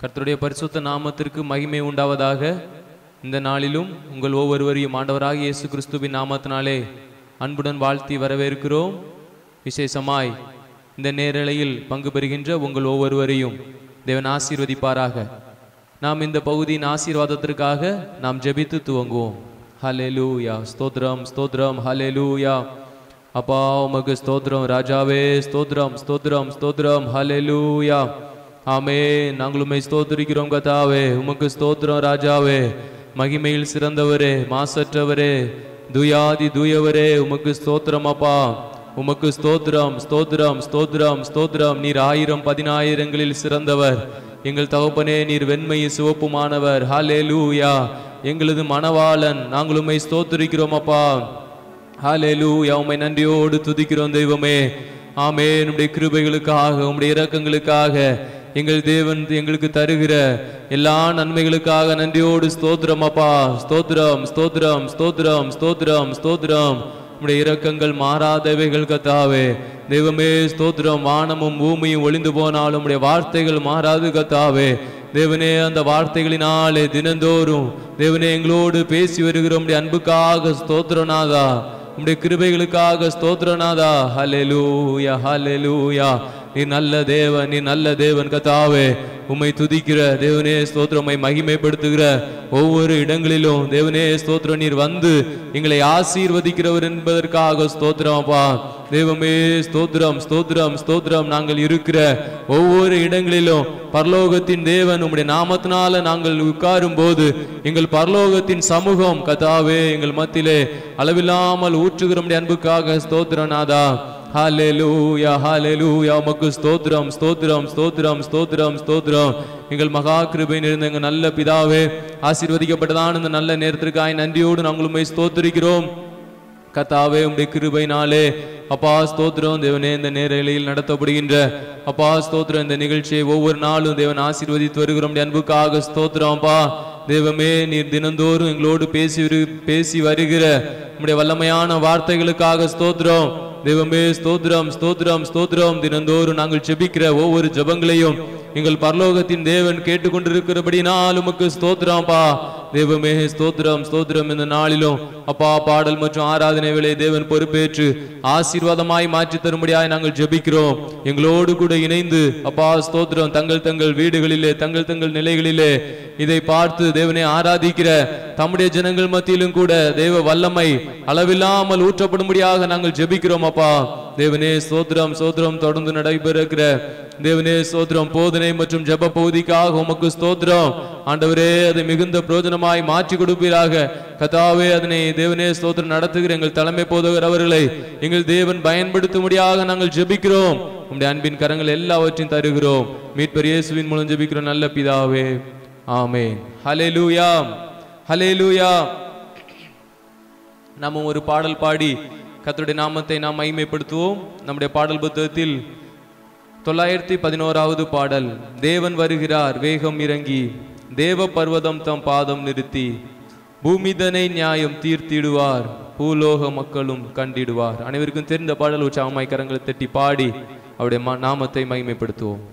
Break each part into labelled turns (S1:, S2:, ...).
S1: கர்த்தருடைய பரிசுத்த நாமத்திற்கு மகிமை உண்டாவதாக. இந்த நாளிலும் உங்கள் ஒவ்வொருவரையும் ஆண்டவராகிய இயேசு கிறிஸ்துவின் நாமத்தினாலே அன்புடன் வாழ்த்தி வரவேற்கிறோம். விசேஷமாய் இந்த நேரலையில் பங்கு பெறுகின்ற உங்கள் ஒவ்வொருவரையும் தேவன் ஆசீர்வதிப்பாராக. நாம் இந்த பகுதியின் ஆசீர்வாதத்திற்காக நாம் ஜெபித்து துவங்குவோம். ஹல்லேலூயா, ஸ்தோத்திரம் ஸ்தோத்திரம், ஹல்லேலூயா. அப்பா உமக்கு ஸ்தோத்திரம் ராஜாவே, ஸ்தோத்திரம் ஸ்தோத்திரம் ஸ்தோத்திரம், ஹல்லேலூயா. ஆமே, நாங்கள் உம்மை ஸ்தோத்திரிக்கிறோம் கர்த்தாவே. உமக்கு ஸ்தோத்திரம் ராஜாவே, மகிமையில் சிறந்தவரே, மாசற்றவரே, துயாதி தூயவரே, உமக்கு ஸ்தோத்திரம் அப்பா. உமக்கு ஸ்தோத்திரம் ஸ்தோத்திரம் ஸ்தோத்திரம் ஸ்தோத்திரம். நீர் 1000-10,000ங்களில் சிறந்தவர். எங்கள் தகப்பனே, நீர் வெண்மையும் சிவப்புமானவர். ஹல்லேலூயா, எங்களது மணவாளன். நாங்கள் உம்மை ஸ்தோத்திரிக்கிறோம் அப்பா. ஹல்லேலூயா, உம்மை நன்றியோடு துதிக்கிறோம் தெய்வமே. ஆமே, உம்முடைய கிருபைகளுக்காக, உம்முடைய இரக்கங்களுக்காக, எங்கள் தேவன் எங்களுக்கு தருகிற எல்லா நன்மைகளுக்காக நன்றியோடு ஸ்தோத்திரம் அப்பா. ஸ்தோத்திரம் ஸ்தோத்திரம் ஸ்தோத்திரம் ஸ்தோத்திரம் ஸ்தோத்திரம். உம்முடைய இரக்கங்கள் மாறாதவைகள் கர்த்தாவே. தெய்வமே ஸ்தோத்திரம். வானமும் பூமியும் ஒளிந்து போனாலும் உம்முடைய வார்த்தைகள் மாறாது கர்த்தாவே. தேவனே, அந்த வார்த்தைகளினாலே தினந்தோறும் தேவனே எங்களோடு பேசி வருகிற உம்முடைய அன்புக்காக ஸ்தோத்திரநாதா, உம்முடைய கிருபைகளுக்காக ஸ்தோத்திரநாதா. ஹல்லேலூயா ஹல்லேலூயா. நீ நல்ல தேவன், நீ நல்ல தேவன் கர்த்தாவே. உம்மை துதிக்கிற தேவனே ஸ்தோத்திரம். உம்மை மகிமைப்படுத்துகிற ஒவ்வொரு இடங்களிலும் தேவனே ஸ்தோத்திரம். நீர் வந்து எங்களை ஆசீர்வதிக்கிறவர் என்பதற்காக ஸ்தோத்திரம் அப்பா. தேவமே ஸ்தோத்திரம் ஸ்தோத்திரம் ஸ்தோத்திரம். நாங்கள் இருக்கிற ஒவ்வொரு இடங்களிலும் பரலோகத்தின் தேவன் உம்முடைய நாமத்தினால நாங்கள் உட்காரும் போது எங்கள் பரலோகத்தின் சமூகம் கர்த்தாவே எங்கள் மத்தியிலே அளவில்லாமல் ஊற்றுகிற உம்முடைய அன்புக்காக ஸ்தோத்திரநாதா. ஹல்லேலூயா ஹல்லேலூயா. உமக்கு ஸ்தோத்திரம் ஸ்தோத்திரம் ஸ்தோத்திரம் ஸ்தோத்திரம் ஸ்தோத்திரம். எங்கள் மகா கிருபை நிறைந்த எங்கள் நல்ல பிதாவே, ஆசீர்வதிக்கப்பட்டதான இந்த நல்ல நேரத்திற்காக நன்றியோடு நாங்கள் உம்மை ஸ்தோத்திரிக்கிறோம் கர்த்தாவே. உம்முடைய கிருபையினாலே அப்பா ஸ்தோத்திரம். தேவனே, இந்த நேரலையில் நடத்தப்படுகின்ற அப்பா ஸ்தோத்திரம் இந்த நிகழ்ச்சியை ஒவ்வொரு நாளும் தேவன் ஆசீர்வதித்து வருகிறோம் அன்புக்காக ஸ்தோத்திரம் அப்பா. தேவமே, நீர் தினந்தோறும் எங்களோடு பேசி வருகிற உம்முடைய வல்லமையான வார்த்தைகளுக்காக ஸ்தோத்திரம். தேவமே ஸ்தோத்திரம் ஸ்தோத்திரம் ஸ்தோத்திரம். தினந்தோறும் நாங்கள் ஜெபிக்கிற ஒவ்வொரு ஜெபங்களையும் எங்கள் பரலோகத்தின் தேவன் கேட்டுக்கொண்டிருக்கிறபடினால் உமக்கு ஸ்தோத்திரம் அப்பா. தேவமே ஸ்தோத்திரம் ஸ்தோத்திரம். இந்த நாளிலும் அப்பா பாடல் மற்றும் ஆராதனை வேளை தேவன் பொறுப்பேற்று ஆசீர்வாதமாய் மாற்றி தரும்படியாய் நாங்கள் ஜெபிக்கிறோம். எங்களோடு கூட இணைந்து அப்பா ஸ்தோத்திரம் தங்கள் தங்கள் வீடுகளிலே தங்கள் தங்கள் நிலைகளிலே இதை பார்த்து தேவனை ஆராதிக்கிற தம்முடைய ஜனங்கள் மத்தியிலும் கூட தேவ வல்லமை அளவில்லாமல் ஊற்றப்படும்படியாக நாங்கள் ஜெபிக்கிறோம் அப்பா. தேவனே ஸ்தோத்திரம் ஸ்தோத்திரம். தொடர்ந்து நடைபெறுகிற தேவனே ஸ்தோத்திரம் போதனை மற்றும் ஜெப பகுதிக்காக உமக்கு ஸ்தோத்திரம் ஆண்டவரே. அதை மிகுந்த பிரயோஜனமாய் மாற்றி கொடுப்பீராக கர்த்தாவே. அதனை தேவனே ஸ்தோத்திரம் நடத்துகிற எங்கள் தலைமை போதகர் அவர்களை எங்கள் தேவன் பயன்படுத்தும்படியாக நாங்கள் ஜெபிக்கிறோம். உம்முடைய அன்பின் கரங்கள் எல்லாவற்றையும் தருகிறோம். மீட்பர் இயேசுவின் மூலம் ஜெபிக்கிறோம் நல்ல பிதாவே, ஆமென். ஹல்லேலூயா ஹல்லேலூயா. நாம் ஒரு பாடல் பாடி கர்த்தருடைய நாமத்தை நாம் மகிமைப்படுத்துவோம். நம்முடைய பாடல் புத்தகத்தில் 911வது பாடல். தேவன் வருகிறார் வேகம் இறங்கி, தேவ பர்வதம் தம் பாதம் நிறுத்தி, பூமிதனை நியாயம் தீர்த்திடுவார், பூலோக மக்களும் கண்டிடுவார். அனைவருக்கும் தெரிந்த பாடல். உற்சாகமாய் கரங்களை தட்டி பாடி அவருடைய நாமத்தை மகிமைப்படுத்துவோம்.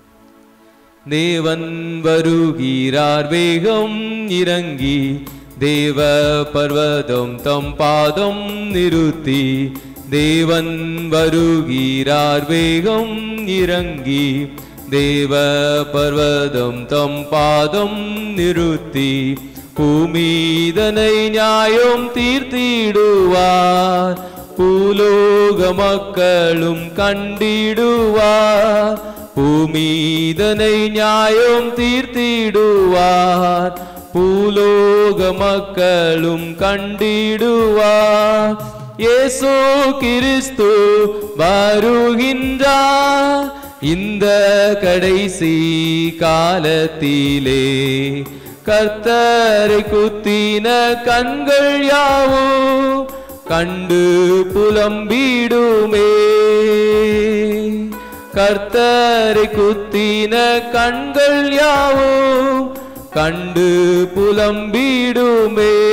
S1: தேவன் வருகிறார் வேகம் இறங்கி, தேவ பர்வதம் தம் பாதம் நிறுத்தி, தேவன் வருகிறார் வேகம் இறங்கி, தேவ பர்வதம் தம் பாதம் நிறுத்தி, பூமிதனை நியாயம் தீர்த்திடுவார், பூலோக மக்களும் கண்டிடுவார், பூமிதனை நியாயம் தீர்த்திடுவார், பூலோக மக்களும் கண்டிடுவார். இயேசு கிறிஸ்து வருகின்றார் இந்த கடைசி காலத்திலே, கர்த்தரை குத்தின கண்கள் யாவும் கண்டு புலம்பிடுமே, கர்த்தரை குத்தின கண்கள் யாவும் கண்டு புலம்பிடுமே.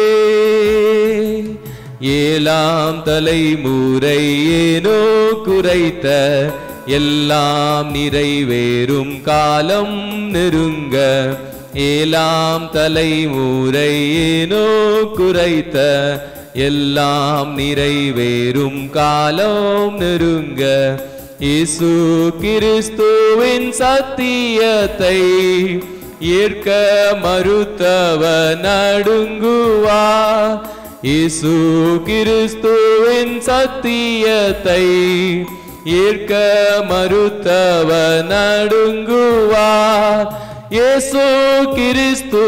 S1: ஏழாம் தலைமுறை ஏனோ குறைத்த எல்லாம் நிறைவேறும் காலம் நெருங்க ஏலாம் தலைமுறையேனோ குறைத்த எல்லாம் நிறைவேறும் காலம் நெருங்க இயேசு கிறிஸ்துவின் சத்தியத்தை ஏற்க மறுத்தவன் நடுங்குவார். இயேசு கிறிஸ்துவின் சத்தியத்தை ஏற்க மறுத்தவன் நடுங்குவார். இயேசு கிறிஸ்து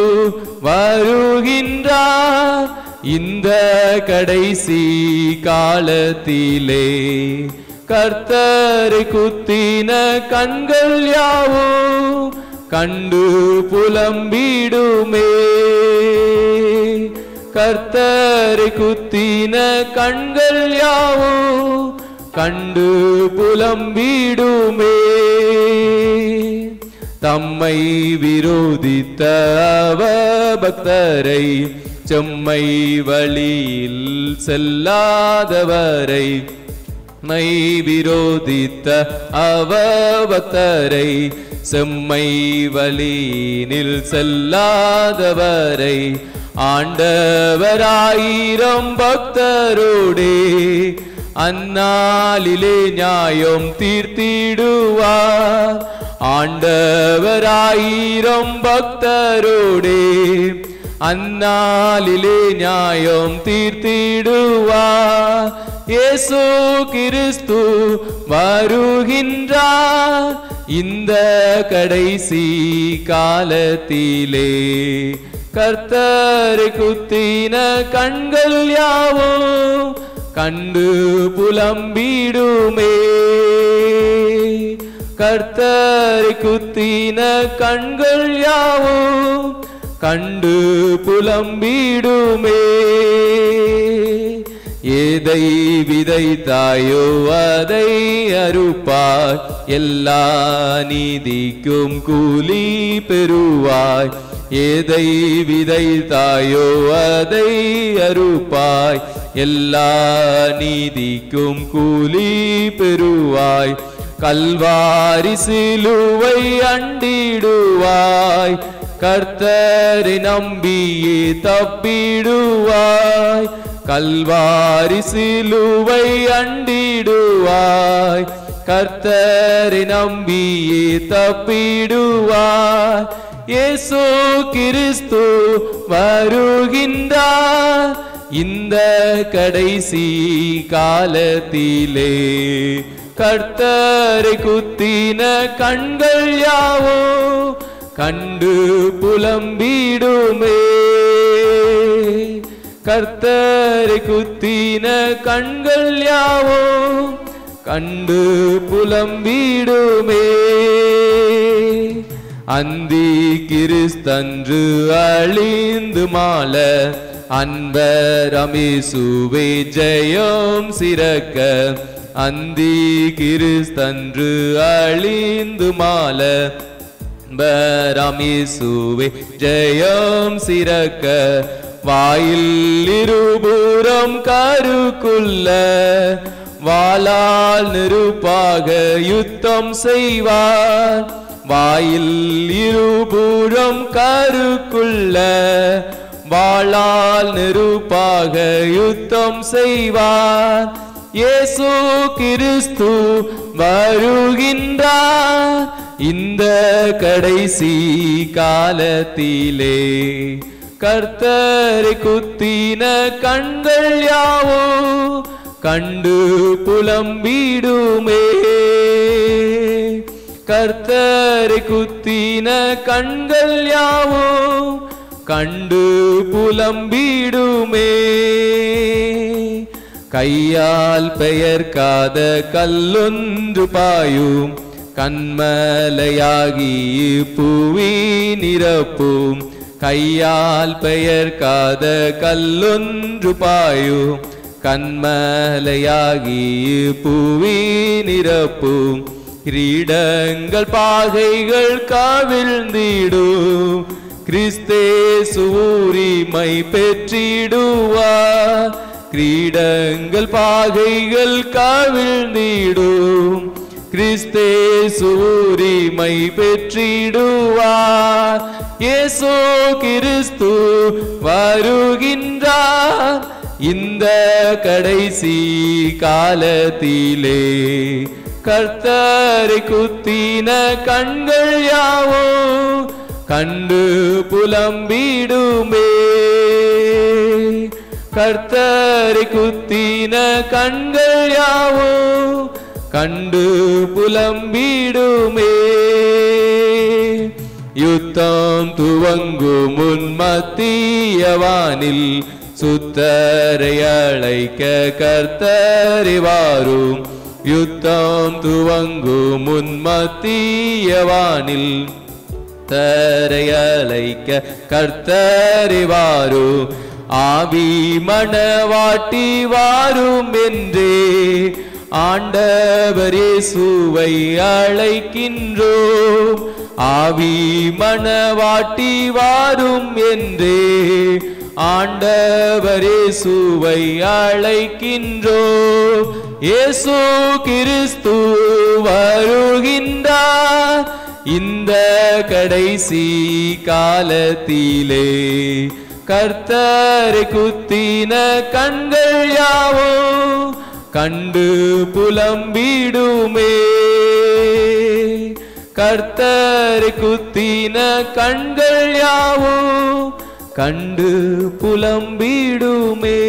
S1: வருகின்றார் இந்த கடைசி காலத்திலே. கர்த்தரை குத்தின கண்கள் யாவும் கண்டு புலம்பிடுமே. கர்த்தரை குத்தின கண்கள் யாவும் கண்டு புலம்பிடுமே. தம்மை விரோதித்த அவபக்தரை செம்மை வழியில் செல்லாதவரை மை விரோதித்த அவபக்தரை செம்மை வழியினில் செல்லாதவரை ஆண்டவராயிரம் பக்தரோடே அந்நாளிலே நியாயம் தீர்த்திடுவார். ஆண்டவராயிரம் பக்தரோடே அந்நாளிலே நியாயம் தீர்த்திடுவார். இயேசு கிறிஸ்து வருகின்றார் இந்த கடைசி காலத்திலே. கர்த்தரை குத்தின கண்கள் யாவும் கண்டு புலம்பிடுமே. கர்த்தரை குத்தின கண்கள் யாவும் கண்டு புலம்பிடுமே. எதை விதைத்தாயோ அதை அறுப்பாய், எல்லா நீதிக்கும் கூலி பெறுவாய். எதை விதைத்தாயோ அதை அறுப்பாய், எல்லா நீதிக்கும் கூலி பெறுவாய். கல்வாரி சிலுவை அண்டிடுவாய், கர்த்தரை நம்பியே தப்பிடுவாய். கல்வாரி சிலுவை அண்டிடுவாய், கர்த்தரை நம்பியே தப்பிடுவாய். இயேசு கிறிஸ்து வருகின்றார் இந்த கடைசி காலத்திலே. கர்த்தரை குத்தின கண்கள் யாவோ கண்டு புலம்பிடுமே. கர்த்தரை குத்தின கண்கள் யாவோ கண்டு புலம்பிடுமே. அந்தி கிறிஸ்தன்று அழிந்து மால, அன்பர் அமேசுவே ஜெயம் சிறக்க. அந்தி கிறிஸ்தன்று அழிந்து மால, அன்பர் அமேசுவே ஜெயம் சிறக்க. வாயில் இருபுறம் கருக்குள்ள, வாளால் நெருப்பாக யுத்தம் செய்வார். வாயில் இருபுறம் கருக்குள்ள, வாளால் நெருப்பாக யுத்தம் செய்வார். இயேசு கிறிஸ்து வருகின்றார் இந்த கடைசி காலத்திலே. கர்த்தரை குத்தின கண்கள் யாவோ கண்டு புலம்பிடுமே. கர்த்தரை குத்தின கண்கள் யாவோ கண்டு புலம்பிடுமே. கையால் பெயர்க்காத கல்லொன்று பாயும், கண்மலையாகி புவி நிரப்பும். கையால் பெயர்க்காத கல்லொன்று பாயும், கண்மலையாகி புவி நிரப்பும். கிரீடங்கள் பாகைகள் கவிழ்ந்திடும், கிறிஸ்தேசு உரிமை பெற்றிடுவார். கிரீடங்கள் பாகைகள் கவிழ்ந்திடும், கிறிஸ்தேசு உரிமை பெற்றிடுவார். இயேசு கிறிஸ்து வருகின்றார் இந்த கடைசி காலத்திலே. கர்த்தரை குத்தின கண்கள் யாவோ கண்டு புலம்பிடுமே. கர்த்தரை குத்தின கண்கள் யாவோ கண்டு புலம்பிடுமே. யுத்தம் துவங்கும் முன் மத்தியவானில் சுத்தரை அழைக்க கர்த்தரை வாரும். யுத்தம் துவங்கும் முன் மத்தியவானில் தரை அழைக்க கர்த்தரை வாரும். ஆவி மணவாட்டி வாரும் என்றே ஆண்டவர் இயேசுவை அழைக்கின்றோம். ஆவி மணவாட்டி வாரும் என்றே ஆண்டவர் இயேசுவை அழைக்கின்றோம். இயேசு கிறிஸ்து வருகின்றார் இந்த கடைசி காலத்திலே. கர்த்தரை குத்தின கண்கள் யாவோ கண்டு புலம்பிடுமே. கர்த்தரை குத்தின கண்கள் யாவோ கண்டு புலம்பிடுமே.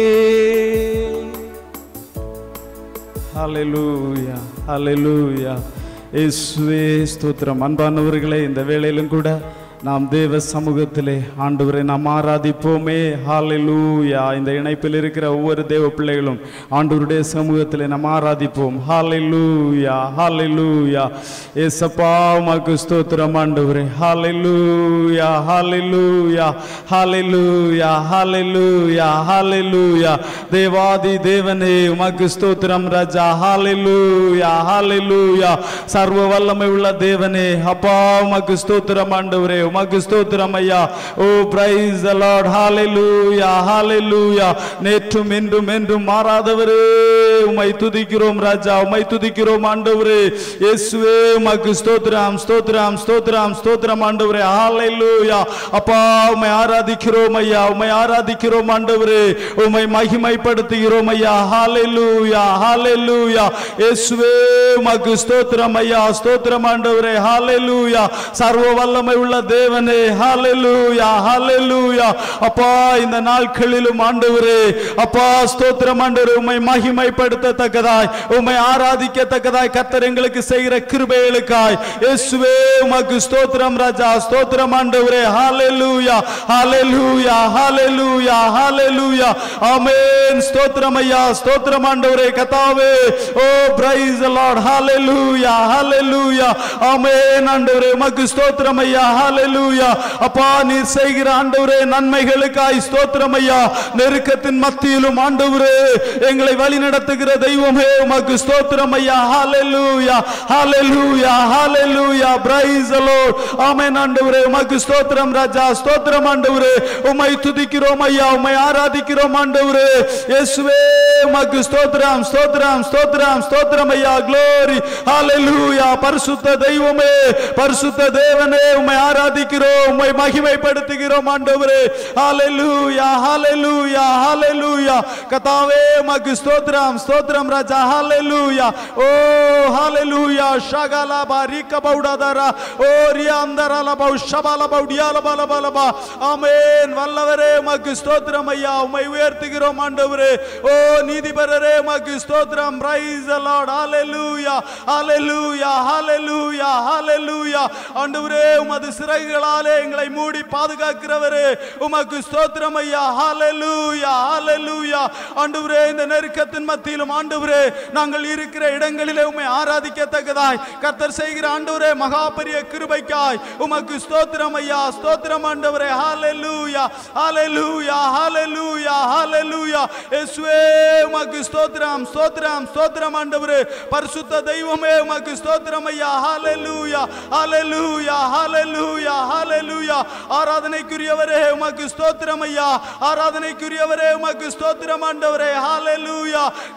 S2: ஹல்லேலூயா, ஹல்லேலூயா. இயேசுவே ஸ்தோத்திரம். அன்பானவர்களே, இந்த வேளையிலும் கூட நாம் தேவ சமூகத்திலே ஆண்டவரை நாம் ஆராதிப்போமே. ஹல்லேலூயா. இந்த இணைப்பில் இருக்கிற ஒவ்வொரு தேவ பிள்ளைகளும் ஆண்டவருடைய சமூகத்திலே நாம் ஆராதிப்போம். ஹல்லேலூயா, ஹல்லேலூயா. ஏசப்பா உமக்கு ஸ்தோத்திரம் ஆண்டவரே. ஹல்லேலூயா, ஹல்லேலூயா, ஹல்லேலூயா, ஹல்லேலூயா, ஹல்லேலூயா. தேவாதி தேவனே உமக்கு ஸ்தோத்திரம் ராஜா. ஹல்லேலூயா, ஹல்லேலூயா. சர்வ வல்லமை உள்ள தேவனே அப்பா உமக்கு ஸ்தோத்திரம் ஆண்டவரே. உமக்கு ஸ்தோத்திரம் ஐயா. Oh praise the Lord. Hallelujah, hallelujah. நேற்றும் இன்றும் என்றும் மாறாதவரே உம்மை துதிக்கிறோம் ராஜா. உம்மை துதிக்கிறோம் ஆண்டவரே. இயேசுவே உமக்கு ஸ்தோத்திரம், ஸ்தோத்திரம், ஸ்தோத்திரம், ஸ்தோத்திரம் ஆண்டவரே. ஹல்லேலூயா. அப்பா உம்மை ஆராதிக்கிறோம் ஐயா. உம்மை ஆராதிக்கிறோம் ஆண்டவரே. உம்மை மகிமைப்படுத்துகிறோம் ஐயா. ஹல்லேலூயா, ஹல்லேலூயா. இயேசுவே உமக்கு ஸ்தோத்திரம் ஐயா. ஸ்தோத்திரம் ஆண்டவரே. ஹல்லேலூயா. சர்வ வல்லமை உள்ள தேவனே. ஹல்லேலூயா, ஹல்லேலூயா. அப்பா இந்த நாட்களிலும் ஆண்டவரே அப்பா ஸ்தோத்திரம் ஆண்டவரே. உம்மை மகிமைப்படுத்தத்தக்கதாய் உம்மை ஆராதிக்கத்தக்கதாய் கர்த்தர் எங்களுக்கு செய்கிற கிருபைகளுக்காய் இயேசுவே உமக்கு ஸ்தோத்திரம் ராஜா. ஸ்தோத்திரம் ஆண்டவரே. ஹல்லேலூயா, ஹல்லேலூயா, ஹல்லேலூயா, ஹல்லேலூயா. ஆமென். ஸ்தோத்திரம் ஐயா. ஸ்தோத்திரம் ஆண்டவரே. கர்த்தாவே ஓ பிரைஸ் தி லார்ட். ஹல்லேலூயா, ஹல்லேலூயா. ஆமென் ஆண்டவரே. உமக்கு ஸ்தோத்திரம் ஐயா. ஹல்லேலூயா. அப்பா நீர் செய்கிற ஆண்டவரே நன்மைகளுக்காய் ஸ்தோத்திரம் ஐயா. நெருக்கத்தின் மத்தியிலும் ஆண்டவரே எங்களை வழி நடத்துகிற தெய்வமே உமக்கு ஸ்தோத்திரம் ஐயா. ஹல்லேலூயா, hallelujah, hallelujah. Price the Lord. ஆமென் ஆண்டவரே. உமக்கு ஸ்தோத்திரம் ராஜா. ஸ்தோத்திரம் ஆண்டவரே. உம்மை துதிக்கிறோம் ஐயா. உம்மை ஆராதிக்கிறோம் ஆண்டவரே. இயேசுவே உமக்கு ஸ்தோத்திரம், ஸ்தோத்திரம், ஸ்தோத்திரம், ஸ்தோத்திரம் ஐயா. glory. ஹல்லேலூயா. பரிசுத்த தெய்வமே, பரிசுத்த தேவனே உம்மை ஆராதிக்கிறோம். உம்மை மகிமைப்படுத்துகிறோம் ஆண்டவரே. ஹல்லேலூயா, ஹல்லேலூயா, ஹல்லேலூயா. கர்த்தாவே உமக்கு ஸ்தோத்திரம், ஸ்தோத்திரம் ராஜா. ஹல்லேலூயா. ஓ ஹல்லேலூயா. ஷகலா பாரிக பௌடதரா ஓ ரியாந்தரல பௌ ஷபல பௌடியால பலபலபா. ஆமென். வல்லவரே உமக்கு ஸ்தோத்திரம் ஐயா. உம்மை உயர்த்துகிறோம் ஆண்டவரே. ஓ நீதிபரரே உமக்கு ஸ்தோத்திரம். Praise the Lord. Hallelujah, hallelujah, hallelujah, hallelujah. ஆண்டவரே உமது சிறைகளாலே எங்களை மூடி பாதுகாக்கிறவரே உமக்கு ஸ்தோத்திரம் ஐயா. ஹல்லேலூயா, ஹல்லேலூயா. ஆண்டவரே இந்த நெருக்கத்தின் மத்தியிலும் ஆண்டவரே நாங்கள் இருக்கிற இடங்களிலே உம்மை ஆராதிக்கத்தக்கதாய் கர்த்தர் செய்கிற ஆண்டவரே மகா பெரிய கிருபைக்காய் உமக்கு ஸ்தோத்திரம் ஐயா. ஸ்தோத்திரம் ஆண்டவரே. ஹல்லேலூயா, ஹல்லேலூயா, ஹல்லேலூயா, ஹல்லேலூயா. இயேசுவே உமக்கு ஸ்தோத்திரம், ஸ்தோத்திரம், ஸ்தோத்திரம் ஆண்டவரே. பரிசுத்த தெய்வமே உமக்கு ஸ்தோத்திரம் ஐயா. ஹல்லேலூயா, ஹல்லேலூயா, ஹல்லேலூயா, ஹல்லேலூயா. ஆராதனைக்குரியவரே உமக்கு ஸ்தோத்திரம் ஐயா. ஆராதனைக்குரியவரே உமக்கு ஸ்தோத்திரம் ஆண்டவரே. ஹல்லேலூயா.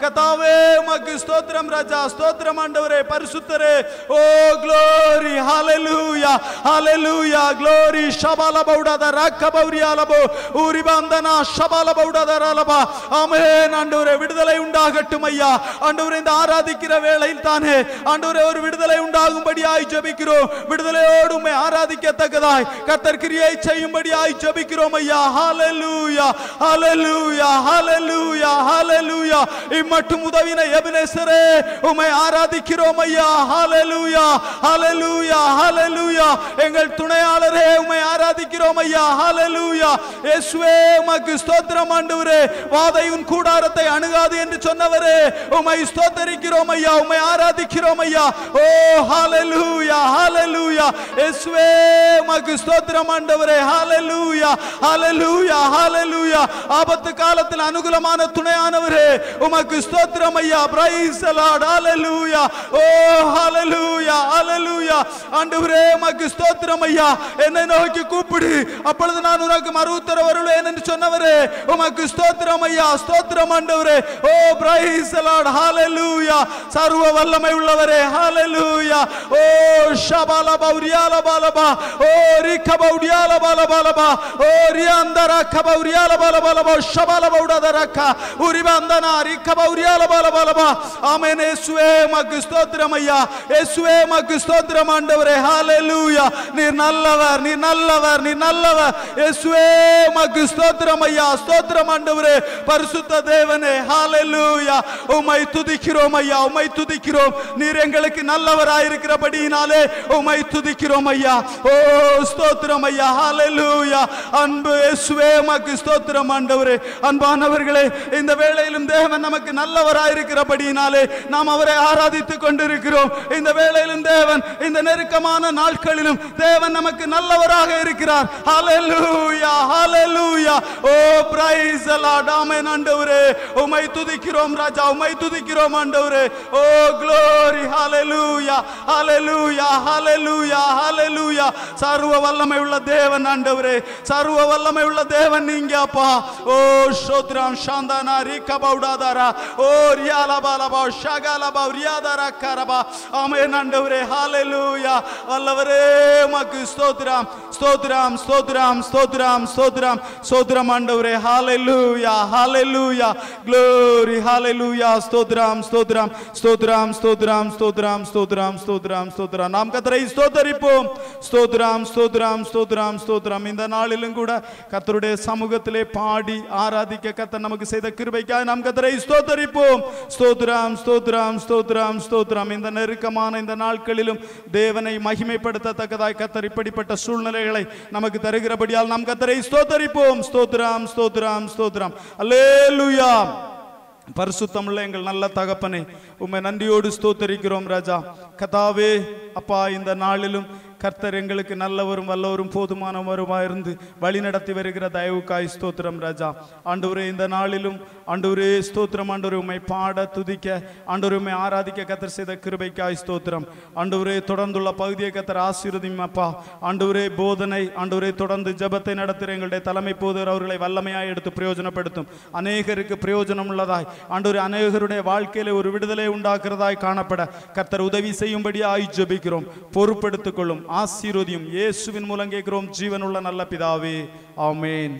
S2: கர்த்தாவே உமக்கு ஸ்தோத்திரம் ராஜா, ஸ்தோத்திரம் ஆண்டவரே, பரிசுத்தரே. ஓ glory, hallelujah, hallelujah, glory. ஷபால பௌடாத ரக்கபௌரியாலபோ ஊரிபந்தனா ஷபால பௌடாத ரலபா. ஆமென் ஆண்டவரே, விடுதலை உண்டாகட்டும் ஐயா. ஆண்டவரே, இந்த ஆராதிக்கிற வேளையில் தானே ஆண்டவரே ஒரு விடுதலை உண்டாகும்படியாய் ஜெபிக்கிறோம். விடுதலையோடு உம்மை ஆராதிக்கத்தக்கதாய் கர்த்தர் கிரியை செய்யும்படியாய் ஜெபிக்கிறோம் ஐயா. ஹalleluya, ஹalleluya, ஹalleluya, ஹalleluya. இம்மட்டும் உதவின எபனேசரே உம்மை ஆராதிக்கிறோம் ஐயா. ஹalleluya, ஹalleluya, ஹalleluya. எங்கள் துணையாளரே உம்மை ஆராதிக்கிறோம் ஐயா. ஹalleluya. இயேசுவே உமக்கு ஸ்தோத்திரம் ஆண்டவரே. வாதை உன் கூடாரத்தை அணுகாது என்று சொன்னவரே உம்மை ஸ்தோத்திரிக்கிறோம் ஐயா, உம்மை ஆராதிக்கிறோம் ஐயா. ஓ ஹalleluya, ஹalleluya. இயேசுவே உமக்கு ஸ்தோத்திரம் ஆண்டவரே. ஹalleluya, ஹalleluya, ஹalleluya. ஆபத்து காலத்தில் அனுகூலமான துணையானவரே உமக்கு ஸ்தோத்திரம் ஐயா. Praise the Lord. Hallelujah. Oh hallelujah, hallelujah. ஆண்டவரே உமக்கு ஸ்தோத்திரம் ஐயா. என்னை நோக்கி கூப்பிடு, அப்பொழுது நான் உனக்கு மறுஉத்தரவு அருளுவேன் என்று சொன்னவரே உமக்கு ஸ்தோத்திரம் ஐயா. ஸ்தோத்திரம் ஆண்டவரே. Oh praise the Lord. Hallelujah. சர்வ வல்லமை உள்ளவரே. ஹalleluya. ஓ ஷபால பௌரியால பாலபா. ஓ ரிகபௌரியால பாலபாலபா. ஓ ரியாந்தர கபௌரியால பாலபாலபா. ஷபால பௌடதரக்க உரிபந்தனா ரிகபௌரியால பாலபாலபா. ஆமென். இயேசுவே உமக்கு ஸ்தோத்திரம் ஐயா. இயேசுவே உமக்கு ஸ்தோத்திரம் ஆண்டவரே. ஹalleluya. நீர் நல்லவர், நீர் நல்லவர், நீர் நல்லவர். இயேசுவே உமக்கு ஸ்தோத்திரம் ஐயா. ஸ்தோத்திரம் ஆண்டவரே. பரிசுத்த தேவனே ஹalleluya. உம்மை துதிக்கிறோம் ஐயா, உம்மை துதிக்கிறோம். நீர் எங்களுக்கு நல்லவராய் இருக்கிறபடியினாலே உம்மை துதிக்கிறோம் ஐயா. ஓ ஸ்தோத்திரம் ஐயா. ஹalleluya. அன்பு இயேசுவே உமக்கு ஸ்தோத்திரம் ஆண்டவரே. அன்பானவர்களே, இந்த வேளையிலும் தேவன் நமக்கு நல்லவராய் இருக்கிறபடியினாலே நாம் அவரை ஆராதித்துக் கொண்டிருக்கிறோம். இந்த வேளையிலும் தேவன், இந்த நெருக்கமான நாட்களிலும் தேவன் நமக்கு நல்லவராக இருக்கிறார். ஹalleluya, ஹalleluya. ஓ பிரைஸ் தி லார்ட். ஆமென் ஆண்டவரே. உம்மை துதிக்கிறோம் ராஜா, உம்மை துதிக்கிறோம் ஆண்டவரே. ஓ glory, hallelujah, hallelujah, hallelujah, hallelujah. சர்வ வல்லமை உள்ள தேவன் ஆண்டவரே, சர்வ வல்லமை உள்ள தேவன் நீங்க அப்பா. ஓ ஸ்தோத்திரம். சாந்தானா ரிகபௌடாதாரா. ஓ ரியாலபாலபா ஷகலபா ரியாதாரா கரபா. ஆமென் ஆண்டவரே. ஹalleluya. வல்லவரே உமக்கு ஸ்தோத்திரம், ஸ்தோத்திரம், ஸ்தோத்திரம், ஸ்தோத்திரம், ஸ்தோத்திரம், ஸ்தோத்திரம் ஆண்டவரே. ஹalleluya, ஹalleluya, glory, hallelujah. ஸ்தோத்திரம், ஸ்தோத்திரம், ஸ்தோத்திரம், ஸ்தோத்திரம், ஸ்தோத்திரம், ஸ்தோத்திரம், ஸ்தோத்திரம், ஸ்தோத்திரம். நாம் கர்த்தரை ஸ்தோத்தரிப்போம். ஸ்தோத்திரம், ஸ்தோத்திரம், ஸ்தோத்திரம், ஸ்தோத்திரம். இந்த நாளிலும் கூட கர்த்தருடைய சமூகத்திலே பாடி ஆராதிக்க கர்த்தர் நமக்கு செய்த கிருபைக்காக நாம் கர்த்தரை ஸ்தோத்தரிப்போம். ஸ்தோத்திரம், ஸ்தோத்திரம், ஸ்தோத்திரம், ஸ்தோத்திரம். இந்த நெருக்கமான இந்த நாட்களிலும் தேவனை மகிமைப்படுத்தத்தக்கதாய் கர்த்தர் இப்படிப்பட்ட சூழ்நிலைகளை நமக்கு தருகிறபடியால் நாம் கர்த்தரை ஸ்தோத்தரிப்போம். ஸ்தோத்திரம், ஸ்தோத்திரம், ஸ்தோத்திரம். அல்லேலூயா. பரிசுத்தமுள்ள எங்கள் நல்ல தகப்பனே, உம்மை நன்றியோடு ஸ்தோத்தரிக்கிறோம் ராஜா. கர்த்தாவே அப்பா, இந்த நாளிலும் கர்த்தர் எங்களுக்கு நல்லவரும் வல்லவரும் போதுமானவருமாயிருந்து வழி நடத்தி வருகிற தயவுக்காய் ஸ்தோத்திரம் ராஜா. ஆண்டவரே, இந்த நாளிலும் ஆண்டவரே ஸ்தோத்திரம். ஆண்டவரே, உம்மை பாட துதிக்க, ஆண்டவரே உம்மை ஆராதிக்க கர்த்தர் செய்த கிருபைக்காய் ஸ்தோத்திரம். ஆண்டவரே, தொடர்ந்துள்ள பகுதியை கர்த்தர் ஆசீர்வதியும் அப்பா. ஆண்டவரே, போதனை ஆண்டவரே தொடர்ந்து ஜெபத்தை நடத்துகிற எங்களுடைய தலைமை போதர் அவர்களை வல்லமையாய் எடுத்து பிரயோஜனப்படுத்தும். அநேகருக்கு பிரயோஜனம் உள்ளதாய் ஆண்டவரே, அநேகருடைய வாழ்க்கையில ஒரு விடுதலை உண்டாக்குறதாய் காணப்பட கர்த்தர் உதவி செய்யும்படியாய் ஜெபிக்கிறோம். பொறுப்பெடுத்துக் கொள்ளும், ஆசீர்வதியும். இயேசுவின் மூலம் கேட்கிறோம் ஜீவனுள்ள நல்ல பிதாவே, ஆமென்.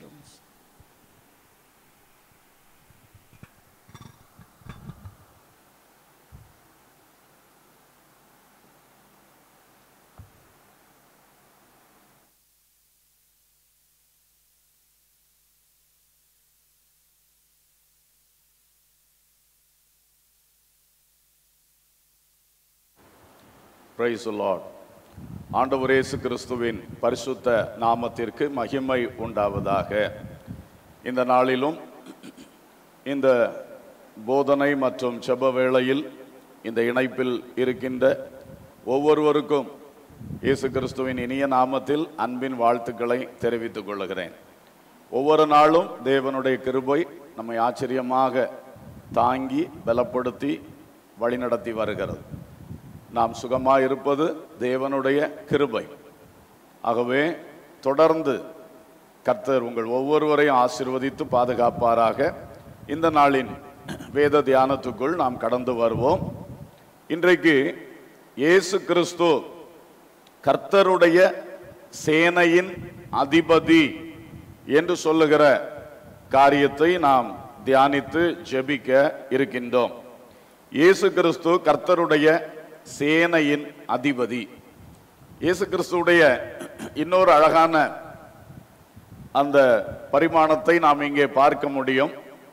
S3: Praise the Lord. ஆண்டவர் இயேசு கிறிஸ்துவின் பரிசுத்த நாமத்திற்கு மகிமை உண்டாவதாக. இந்த நாளிலும் இந்த போதனை மற்றும் ஜெப வேளையில் இந்த இணைப்பில் இருக்கின்ற ஒவ்வொருவருக்கும் இயேசு கிறிஸ்துவின் இனிய நாமத்தில் அன்பின் வாழ்த்துக்களை தெரிவித்துக் கொள்கிறேன். ஒவ்வொரு நாளும் தேவனுடைய கிருபை நம்மை ஆச்சரியமாக தாங்கி பலப்படுத்தி வழிநடத்தி வருகிறது. நாம் சுகமாக இருப்பது தேவனுடைய கிருபை. ஆகவே தொடர்ந்து கர்த்தர் உங்கள் ஒவ்வொருவரையும் ஆசீர்வதித்து பாதுகாப்பாராக. இந்த நாளின் வேத தியானத்துக்குள் நாம் கடந்து வருவோம். இன்றைக்கு இயேசு கிறிஸ்து கர்த்தருடைய சேனையின் அதிபதி என்று சொல்லுகிற காரியத்தை நாம் தியானித்து ஜெபிக்க இருக்கின்றோம். இயேசு கிறிஸ்து கர்த்தருடைய சேனையின் அதிபதி. இயேசு கிறிஸ்துடைய இன்னொரு அழகான அந்த பரிமாணத்தை நாம் இங்கே பார்க்க முடியும்.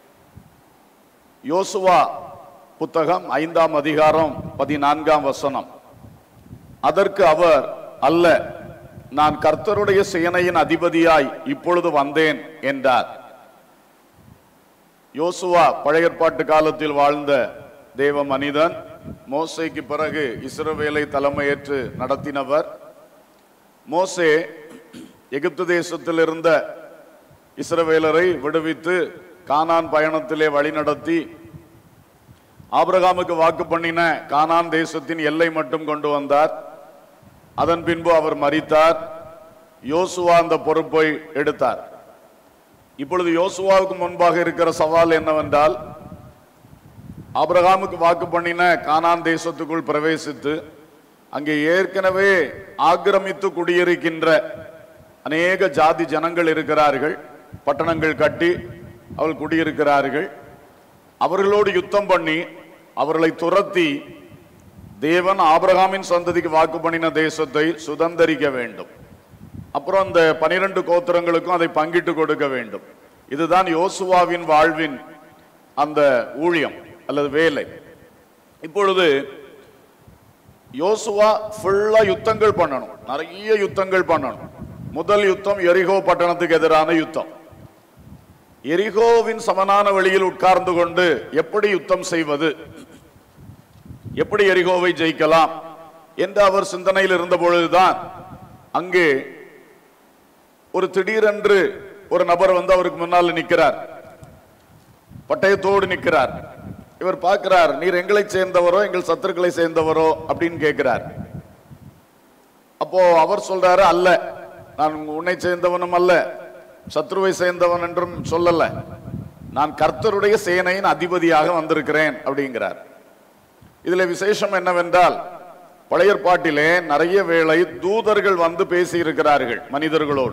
S3: யோசுவா புத்தகம் 5ஆம் அதிகாரம் 14ஆம் வசனம். அதற்கு அவர், அல்ல, நான் கர்த்தருடைய சேனையின் அதிபதியாய் இப்பொழுது வந்தேன் என்றார். யோசுவா பழைய ஏற்பாட்டு காலத்தில் வாழ்ந்த தேவ மனிதன். மோசேக்கு பிறகு இஸ்ரவேலை தலைமையேற்று நடத்தினவர். மோசே எகிப்து தேசத்தில் இருந்த இஸ்ரவேலரை விடுவித்து கானான் பயணத்திலே வழிநடத்தி ஆபிரகாமுக்கு வாக்கு பண்ணின கானான் தேசத்தின் எல்லை மட்டும் கொண்டு வந்தார். அதன் பின்பு அவர் மரித்தார். யோசுவா அந்த பொறுப்பை எடுத்தார். இப்பொழுது யோசுவாவுக்கு முன்பாக இருக்கிற சவால் என்னவென்றால், ஆபிரகாமுக்கு வாக்கு பண்ணின கானான் தேசத்துக்குள் பிரவேசித்து அங்கே ஏற்கனவே ஆக்கிரமித்து குடியிருக்கின்ற அநேக ஜாதி ஜனங்கள் இருக்கிறார்கள். பட்டணங்கள் கட்டி அவர்கள் குடியிருக்கிறார்கள். அவர்களோடு யுத்தம் பண்ணி அவர்களை துரத்தி தேவன் ஆபிரகாமின் சந்ததிக்கு வாக்கு பண்ணின தேசத்தை சுதந்தரிக்க வேண்டும். அப்புறம் அந்த 12 கோத்திரங்களுக்கும் அதை பங்கிட்டு கொடுக்க வேண்டும். இதுதான் யோசுவாவின் வாழ்வின் அந்த ஊழியம் அல்லது வேலை. இப்பொழுது யோசுவா ஃபுல்லா யுத்தங்கள் பண்ணணும், நிறைய யுத்தங்கள் பண்ணணும். முதல் யுத்தம் எரிகோ பட்டணத்துக்கு எதிரான யுத்தம். எரிகோவின் சமனான வழியில் உட்கார்ந்து கொண்டு எப்படி யுத்தம் செய்வது, எப்படி எரிகோவை ஜெயிக்கலாம் என்று அவர் சிந்தனையில் இருந்த பொழுதுதான் அங்கே ஒரு திடீரென்று ஒரு நபர் வந்து அவருக்கு முன்னால் நிற்கிறார். பட்டயத்தோடு நிற்கிறார். இவர் பார்க்கிறார், நீர் எங்களை சேர்ந்தவரோ எங்கள் சத்துருக்களை சேர்ந்தவரோ அப்படின்னு கேட்கிறார். அப்போ அவர் சொல்றாரு, அல்ல, நான் உன்னை சேர்ந்தவனும் அல்ல, சத்ருவை சேர்ந்தவன் என்றும் சொல்லல, நான் கர்த்தருடைய சேனையின் அதிபதியாக வந்திருக்கிறேன் அப்படிங்கிறார். இதுல விசேஷம் என்னவென்றால், பழைய ஏற்பாட்டிலே நிறைய வேளை தூதர்கள் வந்து பேசி இருக்கிறார்கள் மனிதர்களோடு.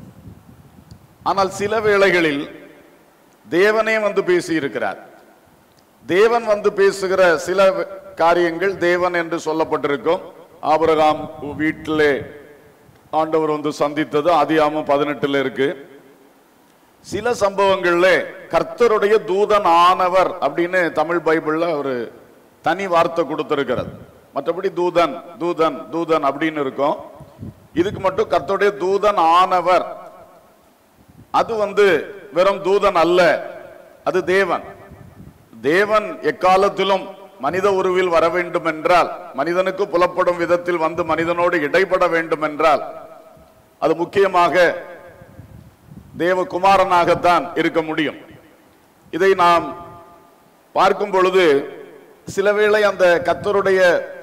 S3: ஆனால் சில வேளைகளில் தேவனே வந்து பேசி இருக்கிறார். தேவன் வந்து பேசுகிற சில காரியங்கள் தேவன் என்று சொல்லப்பட்டிருக்கும். ஆபிரகாம் வீட்டிலே ஆண்டவர் வந்து சந்தித்தது ஆதியாகமம் 18 இருக்கு. சில சம்பவங்கள்ல கர்த்தருடைய தூதன் ஆனவர் அப்படின்னு தமிழ் பைபிள்ல ஒரு தனி வார்த்தை கொடுத்திருக்கிறது. மற்றபடி தூதன் தூதன் தூதன் அப்படின்னு இருக்கும். இதுக்கு மட்டும் கர்த்தருடைய தூதன் ஆனவர். அது வந்து வெறும் தூதன் அல்ல, அது தேவன். தேவன் எக்காலத்திலும் மனித உருவில் வர வேண்டும் என்றால், மனிதனுக்கு புலப்படும் விதத்தில் வந்து மனிதனோடு இடைப்பட வேண்டும் என்றால், அது முக்கியமாக தேவகுமாரனாகத்தான் இருக்க முடியும். இதை நாம் பார்க்கும் பொழுது சில வேளை அந்த கர்த்தருடைய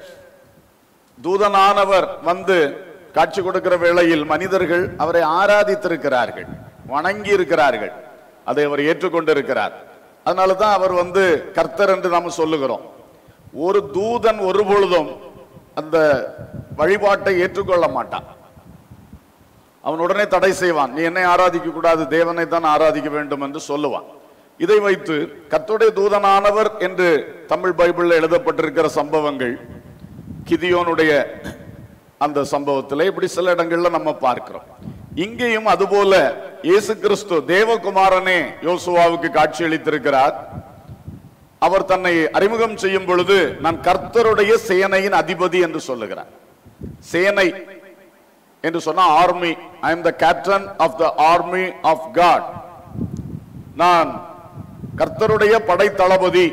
S3: தூதனானவர் வந்து காட்சி கொடுக்கிற வேளையில் மனிதர்கள் அவரை ஆராதித்திருக்கிறார்கள், வணங்கி இருக்கிறார்கள், அதை அவர் ஏற்றுக்கொண்டிருக்கிறார். அதனாலதான் அவர் வந்து கர்த்தர் என்று நாம் சொல்லுகிறோம். ஒரு தூதன் ஒரு பொழுதும் அந்த வழிபாட்டை ஏற்றுக்கொள்ள மாட்டான். அவன் உடனே தடை செய்வான். நீ என்னை ஆராதிக்க கூடாது, தேவனை தான் ஆராதிக்க வேண்டும் என்று சொல்லுவான். இதை வைத்து கர்த்தருடைய தூதனானவர் என்று தமிழ் பைபிளில் எழுதப்பட்டிருக்கிற சம்பவங்கள், கிதியோனுடைய அந்த சம்பவத்தில் இப்படி சில இடங்கள்ல நம்ம பார்க்கிறோம். இங்கேயும் அதுபோல இயேசு கிறிஸ்து தேவகுமாரனே யோசுவாவுக்கு காட்சி அளித்திருக்கிறார். அவர் தன்னை அறிமுகம் செய்யும் பொழுது, நான் கர்த்தருடைய சேனையின் அதிபதி என்று சொல்லுகிறார். சேனை என்று சொன்னா army. I am the captain of the army of God. நான் கர்த்தருடைய படை தளபதி.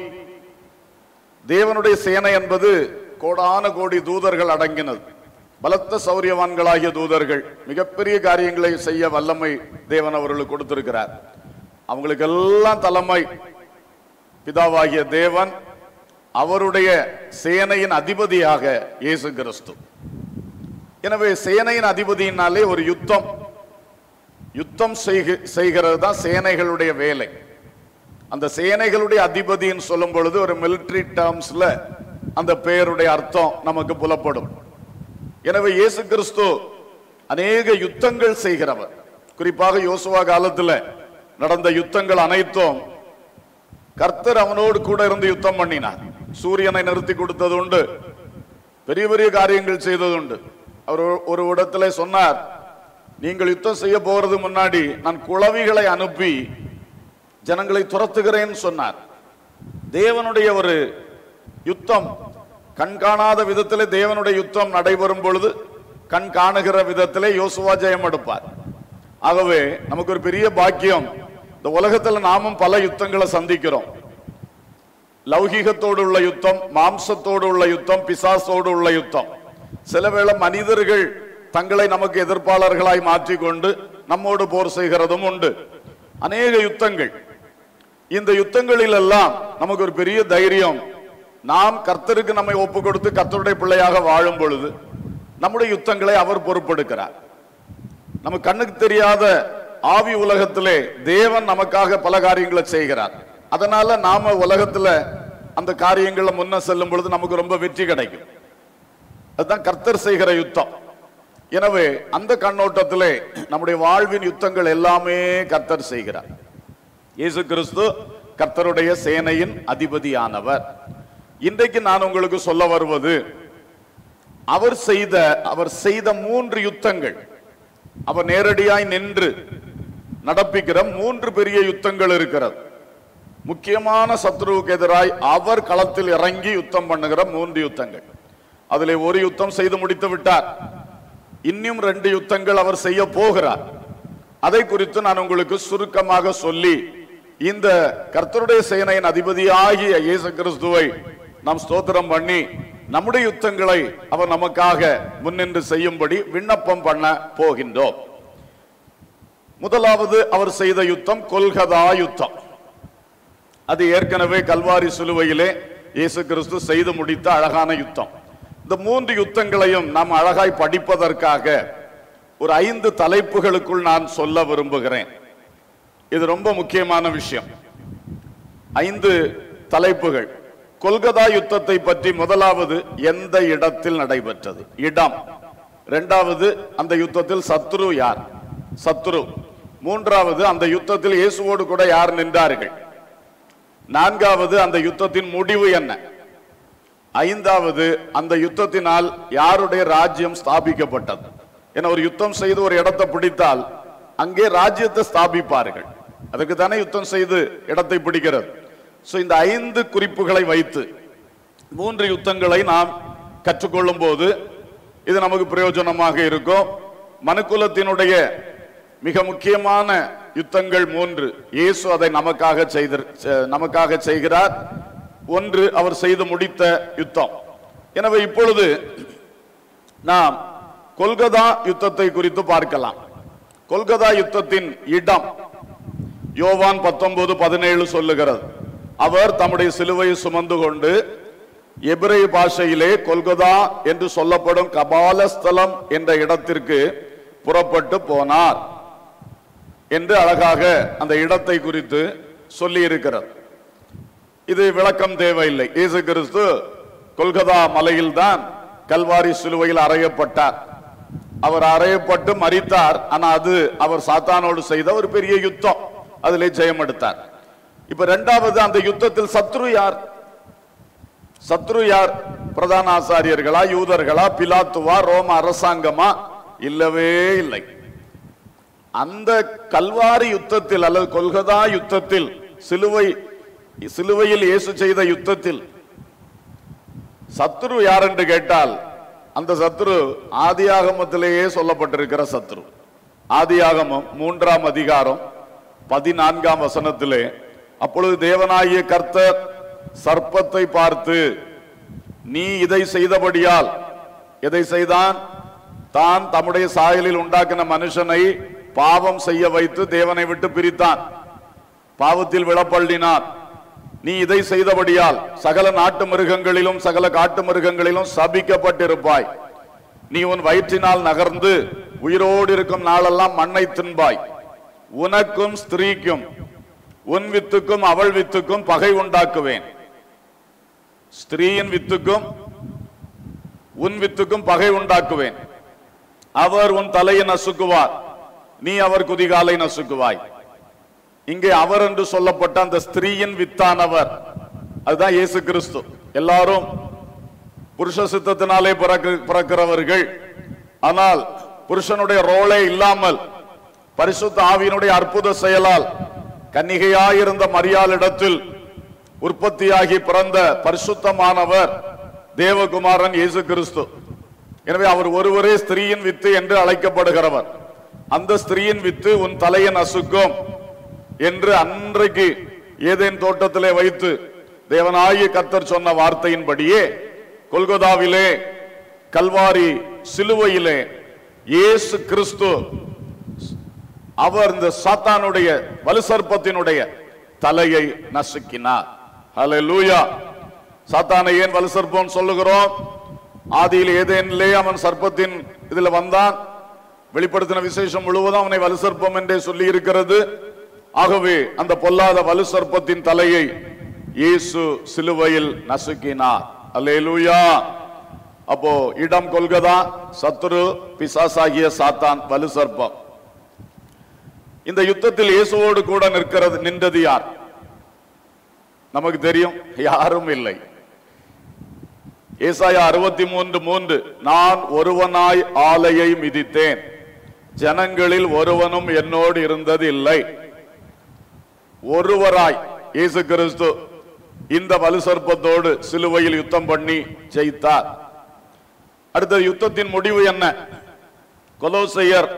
S3: தேவனுடைய சேனை என்பது கோடான கோடி தூதர்கள் அடங்கினது. பலத்த சௌரியவான்களாகிய தூதர்கள், மிகப்பெரிய காரியங்களை செய்ய வல்லமை தேவன் அவர்களுக்கு கொடுத்திருக்கிறார். அவங்களுக்கு எல்லாம் தலைமை பிதாவாகிய தேவன். அவருடைய சேனையின் அதிபதியாக இயேசு கிறிஸ்து. எனவே சேனையின் அதிபதியினாலே ஒரு யுத்தம் செய்கிறது தான் சேனைகளுடைய வேலை. அந்த சேனைகளுடைய அதிபதின்னு சொல்லும் பொழுது ஒரு மிலிட்டரி டேர்ம்ஸ்ல அந்த பெயருடைய அர்த்தம் நமக்கு புலப்படும். எனவே இயேசு கிறிஸ்து அநேக யுத்தங்கள் செய்கிறவர். குறிப்பாக யோசுவா காலத்தில் நடந்த யுத்தங்கள் அனைத்தும் கர்த்தர் அவனோடு கூட இருந்து யுத்தம் பண்ணினார். சூரியனை நிறுத்தி கொடுத்தது உண்டு, பெரிய பெரிய காரியங்கள் செய்தது உண்டு. அவர் ஒரு இடத்துல சொன்னார், நீங்கள் யுத்தம் செய்ய போறது முன்னாடி நான் குளவிகளை அனுப்பி ஜனங்களை துரத்துகிறேன் சொன்னார். தேவனுடைய ஒரு யுத்தம் கண்காணாத விதத்திலே தேவனுடைய யுத்தம் நடைபெறும் பொழுது கண் காணுகிற விதத்திலே யோசுவா ஜெயம் எடுப்பார். ஆகவே நமக்கு ஒரு பெரிய பாக்கியம். இந்த உலகத்தில் நாமும் பல யுத்தங்களை சந்திக்கிறோம். லௌகிகத்தோடு உள்ள யுத்தம், மாம்சத்தோடு உள்ள யுத்தம், பிசாசோடு உள்ள யுத்தம். சில வேளை மனிதர்கள் தங்களை நமக்கு எதிர்ப்பாளர்களாய் மாற்றிக்கொண்டு நம்மோடு போர் செய்கிறதும் உண்டு. அநேக யுத்தங்கள். இந்த யுத்தங்களில் எல்லாம் நமக்கு ஒரு பெரிய தைரியம். நாம் கர்த்தருக்கு நம்மை ஒப்பு கொடுத்து கர்த்தருடைய பிள்ளையாக வாழும் பொழுது நம்முடைய யுத்தங்களை அவர் பொறுப்பெடுக்கிறார். நம்ம கண்ணுக்கு தெரியாத ஆவி உலகத்திலே தேவன் நமக்காக பல காரியங்களை செய்கிறார். அதனால நாம உலகத்துல அந்த காரியங்களை முன்ன செல்லும் பொழுது நமக்கு ரொம்ப வெற்றி கிடைக்கும். அதுதான் கர்த்தர் செய்கிற யுத்தம். எனவே அந்த கண்ணோட்டத்திலே நம்முடைய வாழ்வின் யுத்தங்கள் எல்லாமே கர்த்தர் செய்கிறார். இயேசு கிறிஸ்து கர்த்தருடைய சேனையின் அதிபதியானவர். இன்றைக்கு நான் உங்களுக்கு சொல்ல வருவது அவர் செய்த 3 யுத்தங்கள். அவர் நேரடியாய் நின்று நடப்பிக்கிற 3 பெரிய யுத்தங்கள் இருக்கிறது. முக்கியமான சத்ருவுக்கு எதிராய் அவர் களத்தில் இறங்கி யுத்தம் பண்ணுகிற 3 யுத்தங்கள். அதிலே ஒரு யுத்தம் செய்து முடித்து விட்டார். இன்னும் 2 யுத்தங்கள் அவர் செய்ய போகிறார். அதை குறித்து நான் உங்களுக்கு சுருக்கமாக சொல்லி இந்த கர்த்தருடைய சேனையின் அதிபதியாகிய இயேசு கிறிஸ்துவை நாம் ஸ்தோத்திரம் பண்ணி நம்முடைய யுத்தங்களை அவர் நமக்காக முன்னின்று செய்யும்படி விண்ணப்பம் பண்ண போகின்றோம். முதலாவது அவர் செய்த யுத்தம் கொல்கதா யுத்தம். அது ஏற்கனவே கல்வாரி சிலுவையிலே இயேசு கிறிஸ்து செய்து முடித்த அழகான யுத்தம். இந்த 3 யுத்தங்களையும் நாம் அழகாய் படிப்பதற்காக ஒரு 5 தலைப்புகளுக்குள் நான் சொல்ல விரும்புகிறேன். இது ரொம்ப முக்கியமான விஷயம். 5 தலைப்புகள். கொல்கதா யுத்தத்தை பற்றி முதலாவது எந்த இடத்தில் நடைபெற்றது, இடம். இரண்டாவது அந்த யுத்தத்தில் சத்ரு யார், சத்ரு. மூன்றாவது அந்த யுத்தத்தில் இயேசுவோடு கூட யார் நின்றார்கள். நான்காவது அந்த யுத்தத்தின் முடிவு என்ன. ஐந்தாவது அந்த யுத்தத்தினால் யாருடைய ராஜ்யம் ஸ்தாபிக்கப்பட்டது. என ஒரு யுத்தம் செய்து ஒரு இடத்தை பிடித்தால் அங்கே ராஜ்யத்தை ஸ்தாபிப்பார்கள். அதுக்கு தானே யுத்தம் செய்து இடத்தை பிடிக்கிறது. இந்த 5 குறிப்புகளை வைத்து 3 யுத்தங்களை நாம் கற்றுக்கொள்ளும் போது இது நமக்கு பிரயோஜனமாக இருக்கும். மனுக்குலத்தினுடைய மிக முக்கியமான யுத்தங்கள் 3. இயேசு அதை நமக்காக செய்கிறார். 1 அவர் செய்து முடித்த யுத்தம். எனவே இப்பொழுது நாம் கொல்கதா யுத்தத்தை குறித்து பார்க்கலாம். கொல்கதா யுத்தத்தின் இடம் யோவான் 19:17 சொல்லுகிறது. அவர் தம்முடைய சிலுவையை சுமந்து கொண்டு எபிரேய பாஷையிலே கொல்கதா என்று சொல்லப்படும் கபாலஸ்தலம் என்ற இடத்திற்கு புறப்பட்டு போனார் என்று அழகாக அந்த இடத்தை குறித்து சொல்லி இருக்கிறது. இது விளக்கம் தேவையில்லை. இயேசு கிறிஸ்து கொல்கதா மலையில்தான் கல்வாரி சிலுவையில் அறையப்பட்டார். அவர் அறையப்பட்டு மரித்தார். ஆனா அது அவர் சாத்தானோடு செய்த ஒரு பெரிய யுத்தம். அதிலே ஜெயம் எடுத்தார். இப்ப இரண்டாவது அந்த யுத்தத்தில் சத்ரு யார்? சத்ரு யார்? பிரதான ஆசாரியர்களா, யூதர்களா, பிலாத்துவா, ரோம அரசாங்கமா? இல்லவே இல்லை. அந்த கல்வாரி யுத்தத்தில் அல்லது கொல்கதா யுத்தத்தில் சிலுவையில் இயேசு செய்த யுத்தத்தில் சத்ரு யார் என்று கேட்டால் அந்த சத்ரு ஆதியாகமத்திலேயே சொல்லப்பட்டிருக்கிற சத்ரு. ஆதியாகமம் 3ஆம் அதிகாரம் 14ஆம் வசனத்திலே, அப்பொழுது தேவனாகிய கர்த்தர் சர்ப்பத்தை பார்த்து, நீ இதை செய்தபடியால், எதை செய்தான்? தான் தம்முடைய சாயலில் உண்டாக்கின மனுஷனை பாவம் செய்ய வைத்து தேவனை விட்டு பிரித்தான், பாவத்தில் விழப்பள்ளினான். நீ இதை செய்தபடியால் சகல நாட்டு மிருகங்களிலும் சகல காட்டு மிருகங்களிலும் சபிக்கப்பட்டிருப்பாய். நீ உன் வயிற்றினால் நகர்ந்து உயிரோடு இருக்கும் நாளெல்லாம் மண்ணை தின்பாய். உனக்கும் ஸ்திரீக்கும் உன் வித்துக்கும் அவள் வித்துக்கும் பகை உண்டாக்குவேன். ஸ்திரீயின் வித்துக்கும் உன் வித்துக்கும் பகை உண்டாக்குவேன். அவர் உன் தலையை நசுக்குவார், நீ அவர் குதிகாலை நசுக்குவாய். இங்கே அவர் என்று சொல்லப்பட்ட அந்த ஸ்திரீயின் வித்தானவர் அதுதான் இயேசு கிறிஸ்து. எல்லாரும் புருஷ சித்தத்தினாலே பிறக்கிறவர்கள். ஆனால் புருஷனுடைய ரோலே இல்லாமல் பரிசுத்த ஆவியினுடைய அற்புத செயலால் கன்னிகையாயிருந்த மரியாளிடத்தில் உற்பத்தியாகி பிறந்த பரிசுத்தமானவர் தேவகுமாரன் இயேசு கிறிஸ்து. எனவே அவர் ஒருவரே ஸ்திரீயின் வித்து என்று அழைக்கப்படுகிறவர். அந்த ஸ்திரீயின் வித்து உன் தலையை நசுக்கும் என்று அன்றைக்கு ஏதேன் தோட்டத்திலே வைத்து தேவனாகிய கர்த்தர் சொன்ன வார்த்தையின்படியே கொல்கொதாவிலே கல்வாரி சிலுவையிலே இயேசு கிறிஸ்து அவர் இந்த சாத்தானுடைய வலுசர்ப்பத்தினுடைய தலையை நசுக்கினார். ஹல்லேலூயா. சாத்தானை ஏன் வலுசர்ப்பம் சொல்லுகிறோம்? ஆதியில் ஏதேனிலே அவன் சர்ப்பத்தின் இதுல வந்தான். வெளிப்படுத்தின விசேஷம் முழுவதும் அவனை வலுசர்ப்பம் என்றே சொல்லி இருக்கிறது. ஆகவே அந்த பொல்லாத வலுசர்ப்பத்தின் தலையை இயேசு சிலுவையில் நசுக்கினார். அல்லேலூயா. அப்போ இடம் கொல்கதா, சத்துரு பிசாசாகிய சாத்தான் வலுசர்ப்பம். இந்த யுத்தத்தில் இயேசுவோடு கூட நின்றது யார்? நமக்கு தெரியும், யாரும் இல்லை. ஏசாயா 63:3 நான் ஒருவனாய் ஆலையை மிதித்தேன், ஜனங்களில் ஒருவனும் என்னோடு இருந்தது இல்லை. ஒருவராய் இயேசு கிறிஸ்து இந்த வலுசர்ப்பத்தோடு சிலுவையில் யுத்தம் பண்ணி ஜெயித்தார். அடுத்த யுத்தத்தின் முடிவு என்ன? கொலோசையர்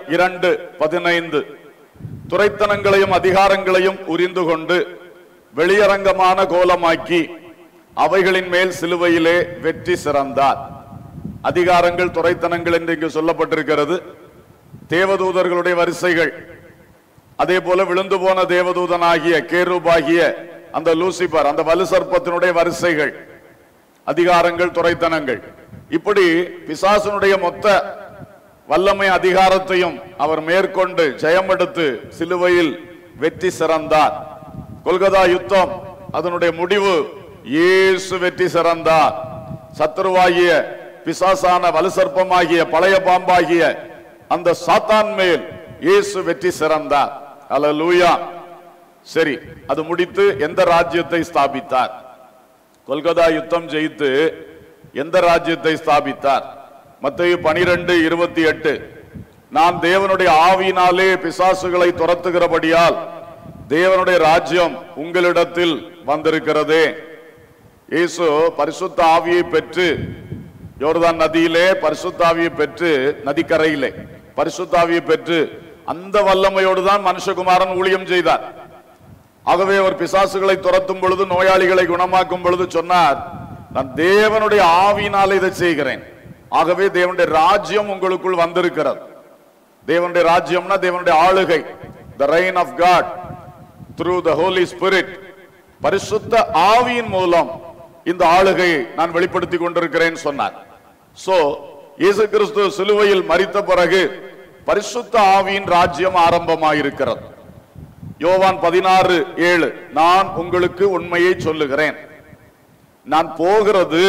S3: 2:15 துரைத்தனங்களையும் அதிகாரங்களையும் உரிந்து கொண்டு வெளியரங்கமான கோலமாக்கி அவைகளின் மேல் சிலுவையிலே வெற்றி சிறந்தார். அதிகாரங்கள் துரைத்தனங்கள் என்று இங்கு சொல்லப்பட்டிருக்கிறது. தேவதூதர்களுடைய வரிசைகள், அதே போல விழுந்து போன தேவதூதனாகிய கேருபாகிய அந்த லூசிபர், அந்த வலுசர்ப்பத்தினுடைய வரிசைகள், அதிகாரங்கள் துரைத்தனங்கள். இப்படி பிசாசனுடைய மொத்த வல்லமை அதிகாரத்தையும் அவர் மேற்கொண்டு ஜெயமெடுத்து சிலுவையில் வெற்றி சிறந்தார். கொல்கதா யுத்தம் அதனுடைய முடிவு இயேசு வெற்றி சிறந்தார். சத்துருவாகிய பிசாசான வலுசர்ப்பமாகிய பழைய பாம்பாகிய அந்த சாத்தான் மேல் இயேசு வெற்றி சிறந்தார். அல்லேலூயா. சரி, அது முடித்து எந்த ராஜ்யத்தை ஸ்தாபித்தார்? கொல்கதா யுத்தம் ஜெயித்து எந்த ராஜ்யத்தை ஸ்தாபித்தார்? மத்தேயு 12:28 நான் தேவனுடைய ஆவியினாலே பிசாசுகளை துரத்துகிறபடியால் தேவனுடைய ராஜ்யம் உங்களிடத்தில் வந்திருக்கிறதே. இயேசு பரிசுத்த ஆவியை பெற்று யோர்தான் நதியிலே பரிசுத்த ஆவியை பெற்று, நதிக்கரையிலே பரிசுத்த ஆவியை பெற்று அந்த வல்லமையோடு தான் மனுஷகுமாரன் ஊழியம் செய்தார். ஆகவே அவர் பிசாசுகளை துரத்தும் பொழுது, நோயாளிகளை குணமாக்கும் பொழுது சொன்னார், நான் தேவனுடைய ஆவியினாலே இதை செய்கிறேன். ஆகவே தேவனுடைய ராஜ்யம் உங்களுக்குள் வந்திருக்கிறது. தேவனுடைய ராஜ்யம்னா தேவனுடைய ஆளுகை, the reign of God through the Holy Spirit. பரிசுத்த ஆவியின் மூலம் இந்த ஆளுகையை நான் வெளிப்படுத்தி கொண்டிருக்கிறேன் சொன்னார். சோ இயேசு கிறிஸ்து சிலுவையில் மரித்த பிறகு பரிசுத்த ஆவியின் ராஜ்யம் ஆரம்பமாயிருக்கிறது. யோவான் 16:7 நான் உங்களுக்கு உண்மையை சொல்லுகிறேன், நான் போகிறது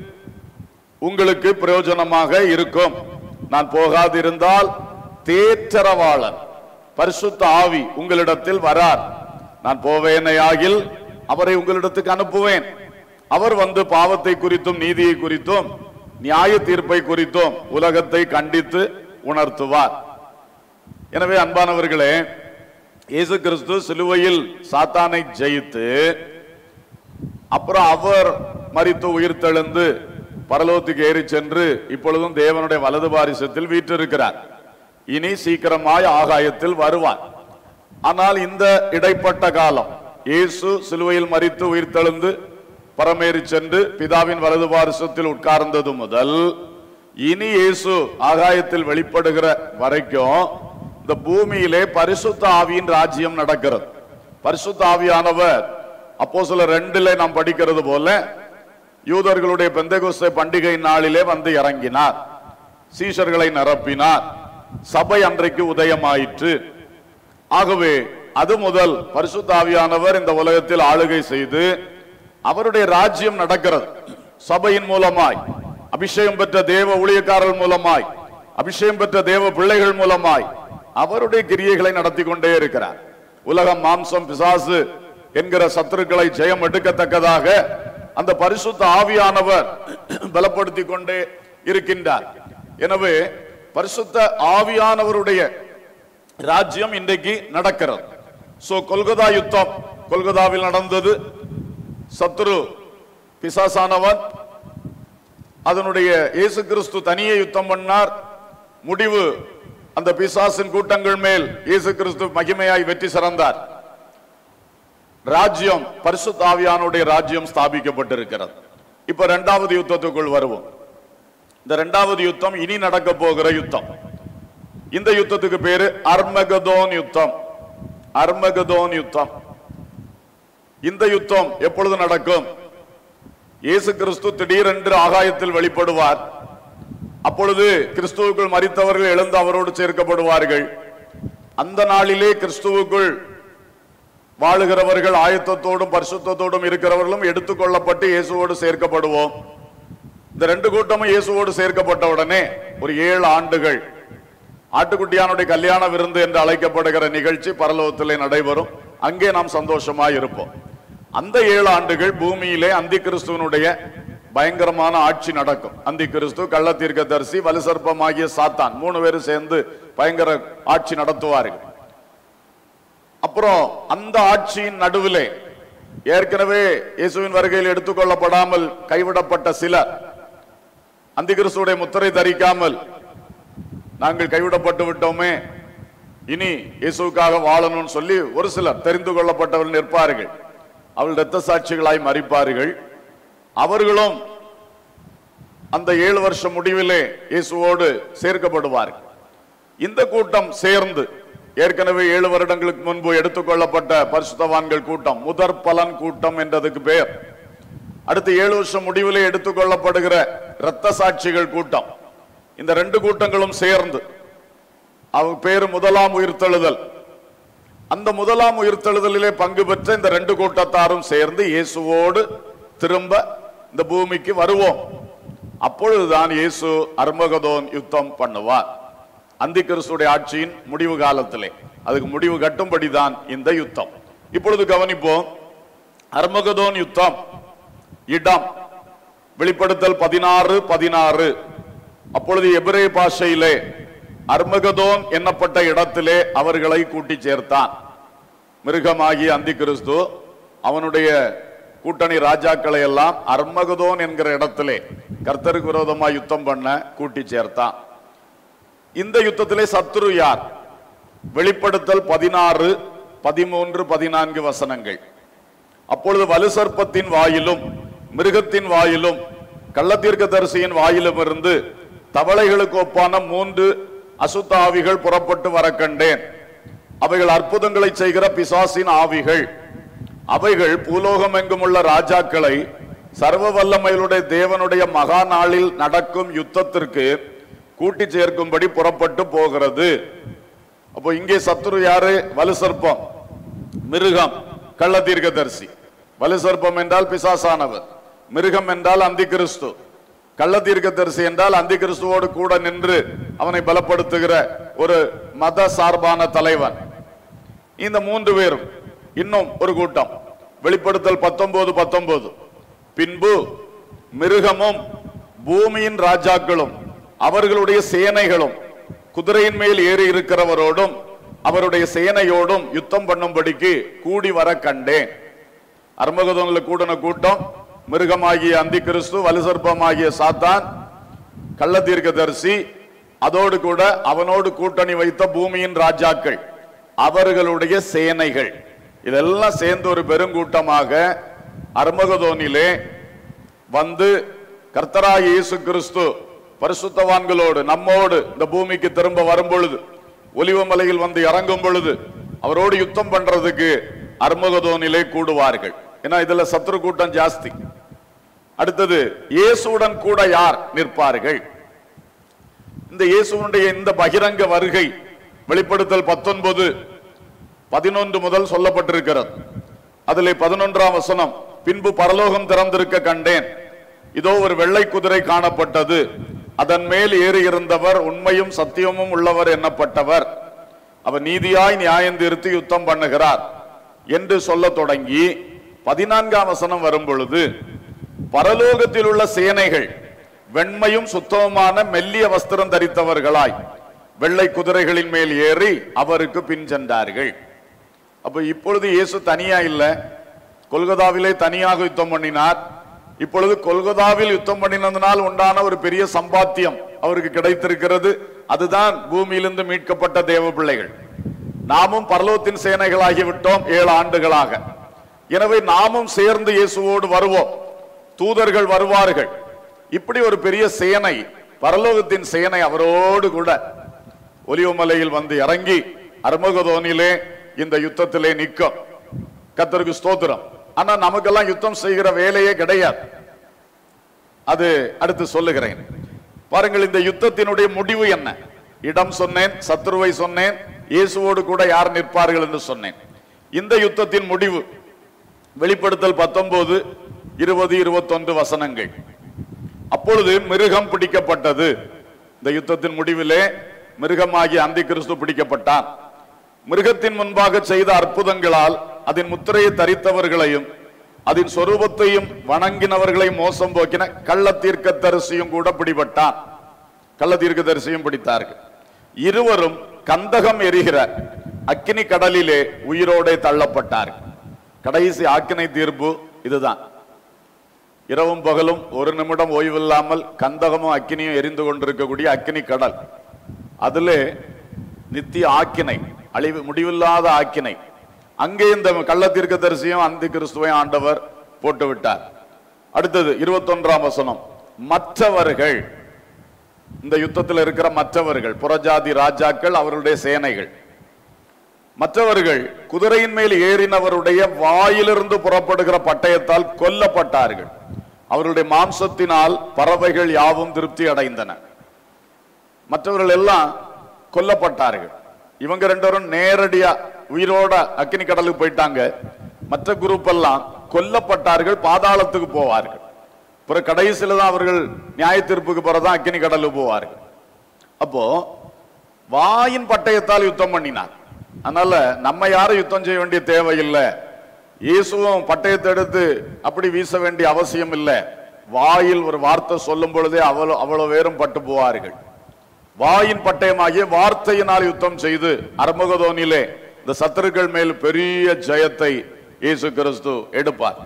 S3: உங்களுக்கு பிரயோஜனமாக இருக்கும். நான் போகாதிருந்தால் தேற்றரவாளன் பரிசுத்த ஆவி உங்களிடத்தில் வரார். நான் போவேனையாகில் அவரை உங்களிடத்துக்கு அனுப்புவேன். அவர் வந்து பாவத்தை குறித்தும் நீதியை குறித்தும் நியாய தீர்ப்பை குறித்தும் உலகத்தை கண்டித்து உணர்த்துவார். எனவே அன்பானவர்களே, இயேசு கிறிஸ்து சிலுவையில் சாத்தானை ஜெயித்து அப்புறம் அவர் மரித்து உயிர்த்தெழுந்து பரலோகத்துக்கு ஏறி சென்று இப்பொழுதும் தேவனுடைய வலது பாரிசத்தில் வீற்றிருக்கிறார். இனி சீக்கிரமாய் ஆகாயத்தில் வருவார். ஆனால் இந்த இடைப்பட்ட காலம், இயேசு சிலுவையில் மரித்து உயிர்த்தெழுந்து பரமேறி சென்று பிதாவின் வலது பாரிசத்தில் உட்கார்ந்தது முதல் இனி இயேசு ஆகாயத்தில் வெளிப்படுகிற வரைக்கும் இந்த பூமியிலே பரிசுத்த ஆவியின் ராஜ்யம் நடக்கிறது. பரிசுத்த ஆவியானவர் அப்போஸ்தலர் 2 நாம் படிக்கிறது போல யூதர்களுடைய பெந்தெகோஸ்தே பண்டிகை நாளிலே வந்து இறங்கினார், சீஷர்களை நிரப்பினார், சபை அன்றைக்கு உதயமாயிற்று. ஆகவே அது முதல் பரிசுத்த ஆவியானவர் இந்த உலகத்தில் ஆளுகை செய்து அவருடைய ராஜ்யம் நடக்கிறது. சபையின் மூலமாய், அபிஷேகம் பெற்ற தேவ ஊழியக்காரர்கள் மூலமாய், அபிஷேகம் பெற்ற தேவ பிள்ளைகள் மூலமாய் அவருடைய கிரியைகளை நடத்தி கொண்டே இருக்கிறார். உலகம், மாம்சம், பிசாசு என்கிற சத்துருக்களை ஜெயம் எடுக்கத்தக்கதாக அந்த பரிசுத்த ஆவியானவர் பலப்படுத்தி கொண்டே இருக்கின்றார். எனவே பரிசுத்த ஆவியானவருடைய ராஜ்யம் இன்றைக்கு நடக்கிறது. சோ கொல்கத்தா யுத்தம் கொல்கத்தாவில் நடந்தது. சத்துரு பிசாசானவன் அதனுடைய இயேசு கிறிஸ்து தனியே யுத்தம் பண்ணார். முடிவு அந்த பிசாசின் கூட்டங்கள் மேல் இயேசு கிறிஸ்து மகிமையாய் வெற்றி சிறந்தார். ராஜ்யம், பரிசுத்த ஆவியானுடைய ராஜ்யம் ஸ்தாபிக்கப்பட்டிருக்கிறது. இப்ப இரண்டாவது யுத்தத்துக்குள் வருவோம். இந்த இரண்டாவது யுத்தம் இனி நடக்க போகிற யுத்தம். இந்த யுத்தத்துக்கு பேரு அர்மகதோன் யுத்தம். அர்மகதோன் யுத்தம். இந்த யுத்தம் எப்பொழுது நடக்கும்? இயேசு கிறிஸ்து திடீரென்று ஆகாயத்தில் வெளிப்படுவார். அப்பொழுது கிறிஸ்துவுக்குள் மரித்தவர்கள் எழுந்து அவரோடு சேர்க்கப்படுவார்கள். அந்த நாளிலே கிறிஸ்துவுக்குள் வாழுகிறவர்கள் ஆயத்தத்தோடும் பரிசுத்தத்தோடும் இருக்கிறவர்களும் எடுத்துக்கொள்ளப்பட்டு இயேசுவோடு சேர்க்கப்படுவோம். இந்த ரெண்டு கூட்டமும் இயேசுவோடு சேர்க்கப்பட்ட உடனே ஒரு 7 ஆண்டுகள் ஆட்டுக்குட்டியானுடைய கல்யாண விருந்து என்று அழைக்கப்படுகிற நிகழ்ச்சி பரலோகத்திலே நடைபெறும். அங்கே நாம் சந்தோஷமாய் இருப்போம். அந்த 7 ஆண்டுகள் பூமியிலே அந்தி கிறிஸ்துவனுடைய பயங்கரமான ஆட்சி நடக்கும். அந்தி கிறிஸ்து, கள்ள தீர்க்கதரிசி, வலுசர்ப்பமாகிய சாத்தான் 3 பேரும் சேர்ந்து பயங்கர ஆட்சி நடத்துவார்கள். அப்புறம் அந்த ஆட்சியின் நடுவிலே ஏற்கனவே இயேசுவின் வருகையில் எடுத்துக்கொள்ளப்படாமல் கைவிடப்பட்ட சிலர், அந்தி கிறிஸ்துவுடைய முத்திரை தரிக்காமல் நாங்கள் கைவிடப்பட்டு விட்டோமே, இனி இயேசுவுக்காக வாழணும்னு சொல்லி ஒரு சிலர் தெரிந்து கொள்ளப்பட்டவர்கள் நிற்பார்கள். அவர்கள் இரத்த சாட்சிகளாய் மரிப்பார்கள். அவர்களும் அந்த 7 வருஷம் முடிவிலே இயேசுவோடு சேர்க்கப்படுவார்கள். இந்த கூட்டம் சேர்ந்து ஏற்கனவே 7 வருடங்களுக்கு முன்பு எடுத்துக்கொள்ளப்பட்ட பரிசுத்தவான்கள் கூட்டம், முதற் பலன் கூட்டம் என்றதுக்கு பேர். அடுத்து 7 வருஷம் முடிவிலே எடுத்துக்கொள்ளப்படுகிற இரத்த சாட்சிகள் கூட்டம். இந்த 2 கூட்டங்களும் சேர்ந்து அவங்க பேரு முதலாம் உயிர்த்தெழுதல். அந்த முதலாம் உயிர்த்தெழுதலிலே பங்கு பெற்ற இந்த 2 கூட்டத்தாரும் சேர்ந்து இயேசுவோடு திரும்ப இந்த பூமிக்கு வருவோம். அப்பொழுதுதான் இயேசு அர்மகதோன் யுத்தம் பண்ணுவார். அந்தி கிறிஸ்துடைய ஆட்சியின் முடிவு காலத்திலே அதுக்கு முடிவு கட்டும்படிதான் இந்த யுத்தம். இப்பொழுது கவனிப்போம். அர்மகதோன் யுத்தம் இடம் வெளிப்படுத்தல் 16:16. அப்பொழுது எபிரேய பாஷையிலே அர்மகதோன் என்னப்பட்ட இடத்திலே அவர்களை கூட்டி சேர்த்தான். மிருகமாகிய அந்தி கிறிஸ்து அவனுடைய கூட்டணி ராஜாக்களை எல்லாம் அர்மகதோன் என்கிற இடத்திலே கர்த்தருக்கு விரோதமாய் யுத்தம் பண்ண கூட்டி சேர்த்தான். இந்த யுத்தத்திலே சத்துரு யார்? வெளிப்படுத்தல் 16, 13, 14 வசனங்கள். அப்பொழுது வலுசர்ப்பத்தின் வாயிலும் மிருகத்தின் வாயிலும் கள்ளத்தீர்க்கதரிசியின் வாயிலும் இருந்து தவளைகளுக்கு ஒப்பான 3 அசுத்த ஆவிகள் புறப்பட்டு வர கண்டேன். அவைகள் அற்புதங்களை செய்கிற பிசாசின் ஆவிகள். அவைகள் பூலோகம் எங்கும் உள்ள ராஜாக்களை சர்வ வல்லமையுடைய தேவனுடைய மகா நாளில் நடக்கும் யுத்தத்திற்கு கூட்டி சேர்க்கும்படி புறப்பட்டு போகிறது. அப்போ இங்கே சத்துரு யாரு? வலுசர்ப்பம், மிருகம், கள்ள தீர்க்கதரிசி. வலுசர்ப்பம் என்றால் பிசாசானவர், மிருகம் என்றால் அந்தி கிறிஸ்து, கள்ள தீர்க்கதரிசி என்றால் அந்தி கிறிஸ்துவோடு கூட நின்று அவனை பலப்படுத்துகிற ஒரு மத சார்பான தலைவன். இந்த 3 பேரும் இன்னும் ஒரு கூட்டம். வெளிப்படுத்தல் 19:19. பின்பு மிருகமும் பூமியின் ராஜாக்களும் அவர்களுடைய சேனைகளும் குதிரையின் மேல் ஏறி இருக்கிறவரோடும் அவருடைய சேனையோடும் யுத்தம் பண்ணும்படிக்கு கூடி வர கண்டேன். அர்மகதோன்ல கூடின கூட்டம் மிருகமாகிய அந்தி கிறிஸ்து, வலுசர்ப்பமாகிய சாத்தான், கள்ள தீர்க்கதரிசி, அதோடு கூட அவனோடு கூட்டணி வைத்த பூமியின் ராஜாக்கள், அவர்களுடைய சேனைகள். இதெல்லாம் சேர்ந்து ஒரு பெருங்கூட்டமாக அர்மகதோனிலே வந்து கர்த்தராகிய இயேசு கிறிஸ்து பரிசுத்தவான்களோடு நம்மோடு இந்த பூமிக்கு திரும்ப வரும் பொழுது, ஒலிவமலையில் வந்து இறங்கும் பொழுது அவரோடு யுத்தம் பண்றதுக்கு அர்மகதோனிலே கூடுவார்கள். ஏன்னா இதுல சத்துரு கூட்டம் ஜாஸ்தி. அடுத்தது இயேசுடன் கூட யார் நிற்பார்கள்? இந்த இயேசுடைய இந்த பகிரங்க வருகை வெளிப்படுத்தல் 19, 11 முதல் சொல்லப்பட்டிருக்கிறது. அதிலே 11ஆம் வசனம், பின்பு பரலோகம் திறந்திருக்க கண்டேன், இதோ ஒரு வெள்ளை குதிரை காணப்பட்டது, அதன் மேல் ஏறி இருந்தவர் உண்மையும் சத்தியமும் உள்ளவர் எண்ணப்பட்டவர், அவர் நீதியாய் நியாயம் தீர்த்து யுத்தம் பண்ணுகிறார் என்று சொல்ல தொடங்கி 14ஆம் வசனம் வரும் பொழுது, பரலோகத்தில் உள்ள சேனைகள் வெண்மையும் சுத்தமுமான மெல்லிய வஸ்திரம் தரித்தவர்களாய் வெள்ளை குதிரைகளின் மேல் ஏறி அவருக்கு பின் சென்றார்கள். அப்ப இப்பொழுது இயேசு தனியா இல்ல, கொல்கதாவிலே தனியாக யுத்தம் பண்ணினார். இப்பொழுது கொல்கதாவில் யுத்தம் பண்ணினதனால் உண்டான ஒரு பெரிய சம்பாத்தியம் அவருக்கு கிடைத்திருக்கிறது. அதுதான் பூமியிலிருந்து மீட்கப்பட்ட தேவ பிள்ளைகள். நாமும் பரலோகத்தின் சேனைகளாகிவிட்டோம் 7 ஆண்டுகளாக. எனவே நாமும் சேர்ந்து இயேசுவோடு வருவோம், தூதர்கள் வருவார்கள். இப்படி ஒரு பெரிய சேனை, பரலோகத்தின் சேனை அவரோடு கூட ஒலிவமலையில் வந்து இறங்கி அர்மகதோனிலே இந்த யுத்தத்திலே நிற்கும். கர்த்தருக்கு ஸ்தோத்திரம். ஆனா நமக்கெல்லாம் யுத்தம் செய்கிற வேலையே கிடையாது. அது அடுத்து சொல்லுகிறேன். பாருங்கள், இந்த யுத்தத்தினுடைய முடிவு என்ன? இடம் சொன்னேன், சத்துருவை சொன்னேன், இயேசுவோடு கூட யார் நிற்பார்கள் என்று சொன்னேன். இந்த யுத்தத்தின் முடிவு வெளிப்படுத்தல் 19, 20, 21 வசனங்கள். அப்பொழுது மிருகம் பிடிக்கப்பட்டது. இந்த யுத்தத்தின் முடிவிலே மிருகமாகிய அந்தி கிறிஸ்து பிடிக்கப்பட்டான். மிருகத்தின் முன்பாக செய்த அற்புதங்களால் அதன் முத்திரையை தரித்தவர்களையும் அதன் சொரூபத்தையும் வணங்கினவர்களை மோசம் போக்கின கள்ள தீர்க்கதரிசியும் கூட பிடிபட்டான். கள்ள தீர்க்கதரிசியும் பிடித்தார்கள். இருவரும் கந்தகம் எரிகிற அக்கினி கடலிலே உயிரோடே தள்ளப்பட்டார்கள். கடைசி ஆக்கினை தீர்ப்பு இதுதான். இரவும் பகலும் ஒரு நிமிடம் ஓய்வில்லாமல் கந்தகமும் அக்கினியும் எரிந்து கொண்டிருக்கக்கூடிய அக்கினி கடல். அதிலே நித்திய ஆக்கினை, அழிவு முடிவில்லாத ஆக்கினை. அங்கே இந்த கள்ள தீர்க்கதரிசியும் அந்தி கிறிஸ்துவையும் ஆண்டவர் போட்டு விட்டார். அடுத்தது 21ஆம் வசனம், மற்றவர்கள், இந்த யுத்தத்தில் இருக்கிற மற்றவர்கள், புறஜாதி ராஜாக்கள், அவருடைய சேனைகள், மற்றவர்கள் குதிரையின் மேல் ஏறினவருடைய வாயிலிருந்து புறப்படுகிற பட்டயத்தால் கொல்லப்பட்டார்கள். அவருடைய மாம்சத்தினால் பறவைகள் யாவும் திருப்தி அடைந்தன. மற்றவர்கள் எல்லாம் கொல்லப்பட்டார்கள். இவங்க 2 பேரும் நேரடியா உயிரோட அக்கினி கடலுக்கு போயிட்டாங்க. மற்ற குரூப் எல்லாம் கொல்லப்பட்டார்கள், பாதாளத்துக்கு போவார்கள். பிறகு கடைசியில தான் அவர்கள் நியாய தீர்ப்புக்கு பிறகுதான் அக்கினி கடலுக்கு போவார்கள். அப்போ வாயின் பட்டயத்தால் யுத்தம் பண்ணினார். அதனால நம்ம யாரும் யுத்தம் செய்ய வேண்டிய தேவையில்லை. இயேசுவும் பட்டயத்தை எடுத்து அப்படி வீச வேண்டிய அவசியம் இல்லை. வாயில் ஒரு வார்த்தை சொல்லும் பொழுதே அவ்வளவு பேரும் பட்டு போவார்கள். வாயின் பட்டயமாகிய வார்த்தையினால் யுத்தம் செய்து அர்மகதோனிலே இந்த சத்துருக்கள் மேல் பெரிய ஜெயத்தை இயேசு கிறிஸ்து எடுப்பார்.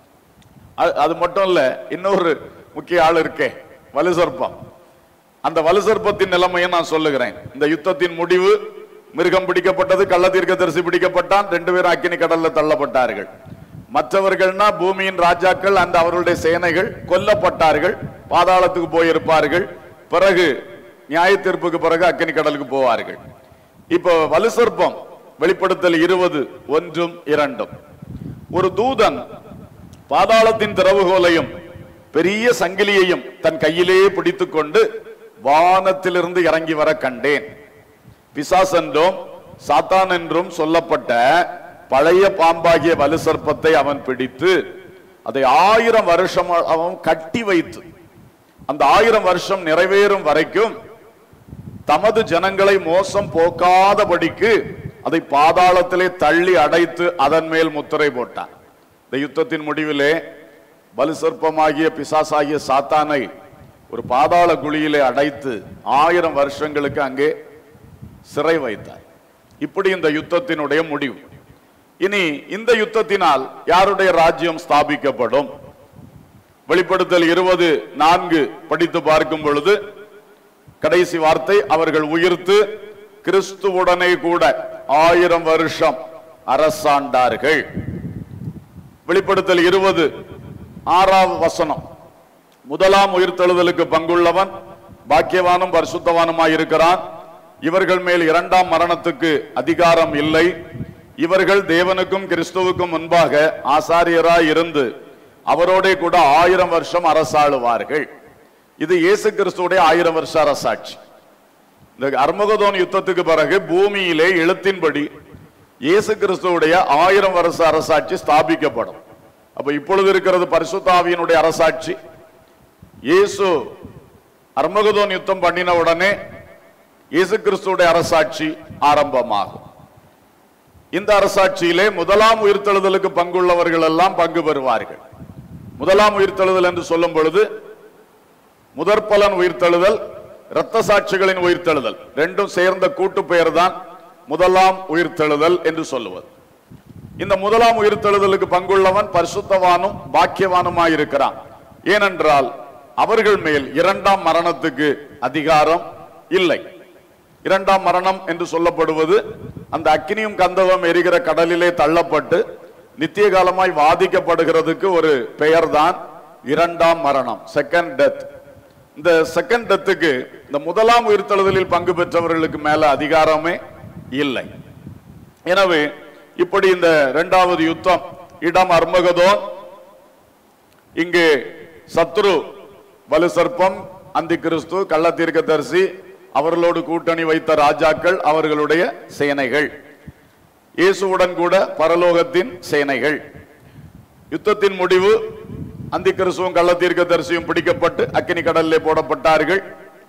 S3: அது மட்டும் இல்ல, இன்னொரு முக்கிய ஆள் இருக்கே, வலுசர்ப்பம். அந்த வலுசர்ப்பத்தின் நிலைமையை நான் சொல்லுகிறேன். இந்த யுத்தத்தின் முடிவு, மிருகம் பிடிக்கப்பட்டது, கள்ள தீர்க்கதரிசி பிடிக்கப்பட்டான், 2 பேரும் அக்கினி கடல்ல தள்ளப்பட்டார்கள். மற்றவர்கள்னா பூமியின் ராஜாக்கள், அந்த அவர்களுடைய சேனைகள் கொல்லப்பட்டார்கள், பாதாளத்துக்கு போயிருப்பார்கள். பிறகு நியாய தீர்ப்புக்கு பிறகு அக்கினி கடலுக்கு போவார்கள். இப்போ வலுசர்ப்பம் வெளிப்படுத்தல் 20, 1, 2. ஒரு தூதன் பாதாளத்தின் திறவுகோலையும் பெரிய சங்கிலியையும் தன் கையிலேயே பிடித்துக் கொண்டு வானத்திலிருந்து இறங்கி வர கண்டேன். பிசாஸ் என்றும் சாத்தான் என்றும் சொல்லப்பட்ட பழைய பாம்பாகிய வலுசர்ப்பத்தை அவன் பிடித்து அதை 1000 வருஷம் அவன் கட்டி வைத்து, அந்த 1000 வருஷம் நிறைவேறும் வரைக்கும் தமது ஜனங்களை மோசம் போக்காதபடிக்கு அதை பாதாளத்திலே தள்ளி அடைத்து அதன் மேல் முத்திரை போட்டான். இந்த யுத்தத்தின் முடிவிலே வலுசர்ப்பமாகிய பிசாசாகிய சாத்தானை ஒரு பாதாள குழியிலே அடைத்து 1000 வருஷங்களுக்கு அங்கே சிறை வைத்தார். இப்படி இந்த யுத்தத்தினுடைய முடிவு. இனி இந்த யுத்தத்தினால் யாருடைய ராஜ்யம் ஸ்தாபிக்கப்படும்? வெளிப்படுத்தல் 20:4 படித்து பார்க்கும் பொழுது கடைசி வார்த்தை, அவர்கள் உயிர்த்து கிறிஸ்துவுடனே கூட 1000 வருஷம் அரசாண்டார்கள். வெளிப்படுத்தல் 20:6 வசனம், முதலாம் உயிர்த்தெழுதலுக்கு பங்குள்ளவன் பாக்கியவானும் பரிசுத்தவானுமாய் இருக்கிறான். இவர்கள் மேல் 2ஆம் மரணத்துக்கு அதிகாரம் இல்லை. இவர்கள் தேவனுக்கும் கிறிஸ்துவுக்கும் முன்பாக ஆசாரியராய் இருந்து அவரோட கூட 1000 வருஷம் அரசாளுவார்கள். இது இயேசு கிறிஸ்துவுடைய 1000 வருஷ அரசாட்சி. இந்த அர்மகதோன் யுத்தத்துக்கு பிறகு பூமியிலே எழுத்தின்படி இயேசு கிறிஸ்துவுடைய 1000 வருஷ அரசாட்சி ஸ்தாபிக்கப்படும். அப்ப இப்பொழுது இருக்கிறது பரிசுத்த ஆவியினுடைய அரசாட்சி. இயேசு அர்மகதோன் யுத்தம் பண்ணின உடனே இயேசு கிறிஸ்துவுடைய அரசாட்சி ஆரம்பமாகும். இந்த அரசாட்சியிலே முதலாம் உயிர்த்தெழுதலுக்கு பங்குள்ளவர்கள் எல்லாம் பங்கு பெறுவார்கள். முதலாம் உயிர்த்தெழுதல் என்று சொல்லும் பொழுது முதற்பலன் உயிர்த்தெழுதல், இரத்த சாட்சிகளின் உயிர்த்தெழுதல் ரெண்டும் சேர்ந்த கூட்டு பெயர் தான் முதலாம் உயிர்த்தெழுதல் என்று சொல்லுவது. இந்த முதலாம் உயிர்த்தெழுதலுக்கு பங்குள்ளவன் பரிசுத்தவானும் பாக்கியவானுமாயிருக்கிறான். ஏனென்றால் அவர்கள் மேல் இரண்டாம் மரணத்துக்கு அதிகாரம் இல்லை. இரண்டாம் மரணம் என்று சொல்லப்படுவது அந்த அக்கினியும் கந்தகம் எரிகிற கடலிலே தள்ளப்பட்டு நித்திய காலமாய் வாதிக்கப்படுகிறதுக்கு ஒரு பெயர் தான் இரண்டாம் மரணம், செகண்ட் டெத். இந்த செகண்ட் டெத்துக்கு இந்த முதலாம் உயிர்த்தெழுதலில் பங்கு பெற்றவர்களுக்கு மேல அதிகாரமே இல்லை. எனவே இப்படி இந்த இரண்டாவது யுத்தம், இடம் அர்மகதோன், இங்கே சத்ரு வலுசர்ப்பம், அந்தி கிறிஸ்து, கள்ள தீர்க்கதரிசி, அவர்களோடு கூட்டணி வைத்த ராஜாக்கள், அவர்களுடைய சேனைகள், இயேசுவுடன் கூட பரலோகத்தின் சேனைகள். யுத்தத்தின் முடிவு அந்தி கிறிஸ்துவும் கள்ள தீர்க்கதரிசியும் பிடிக்கப்பட்டு அக்கினி கடலிலே போடப்பட்டார்கள்.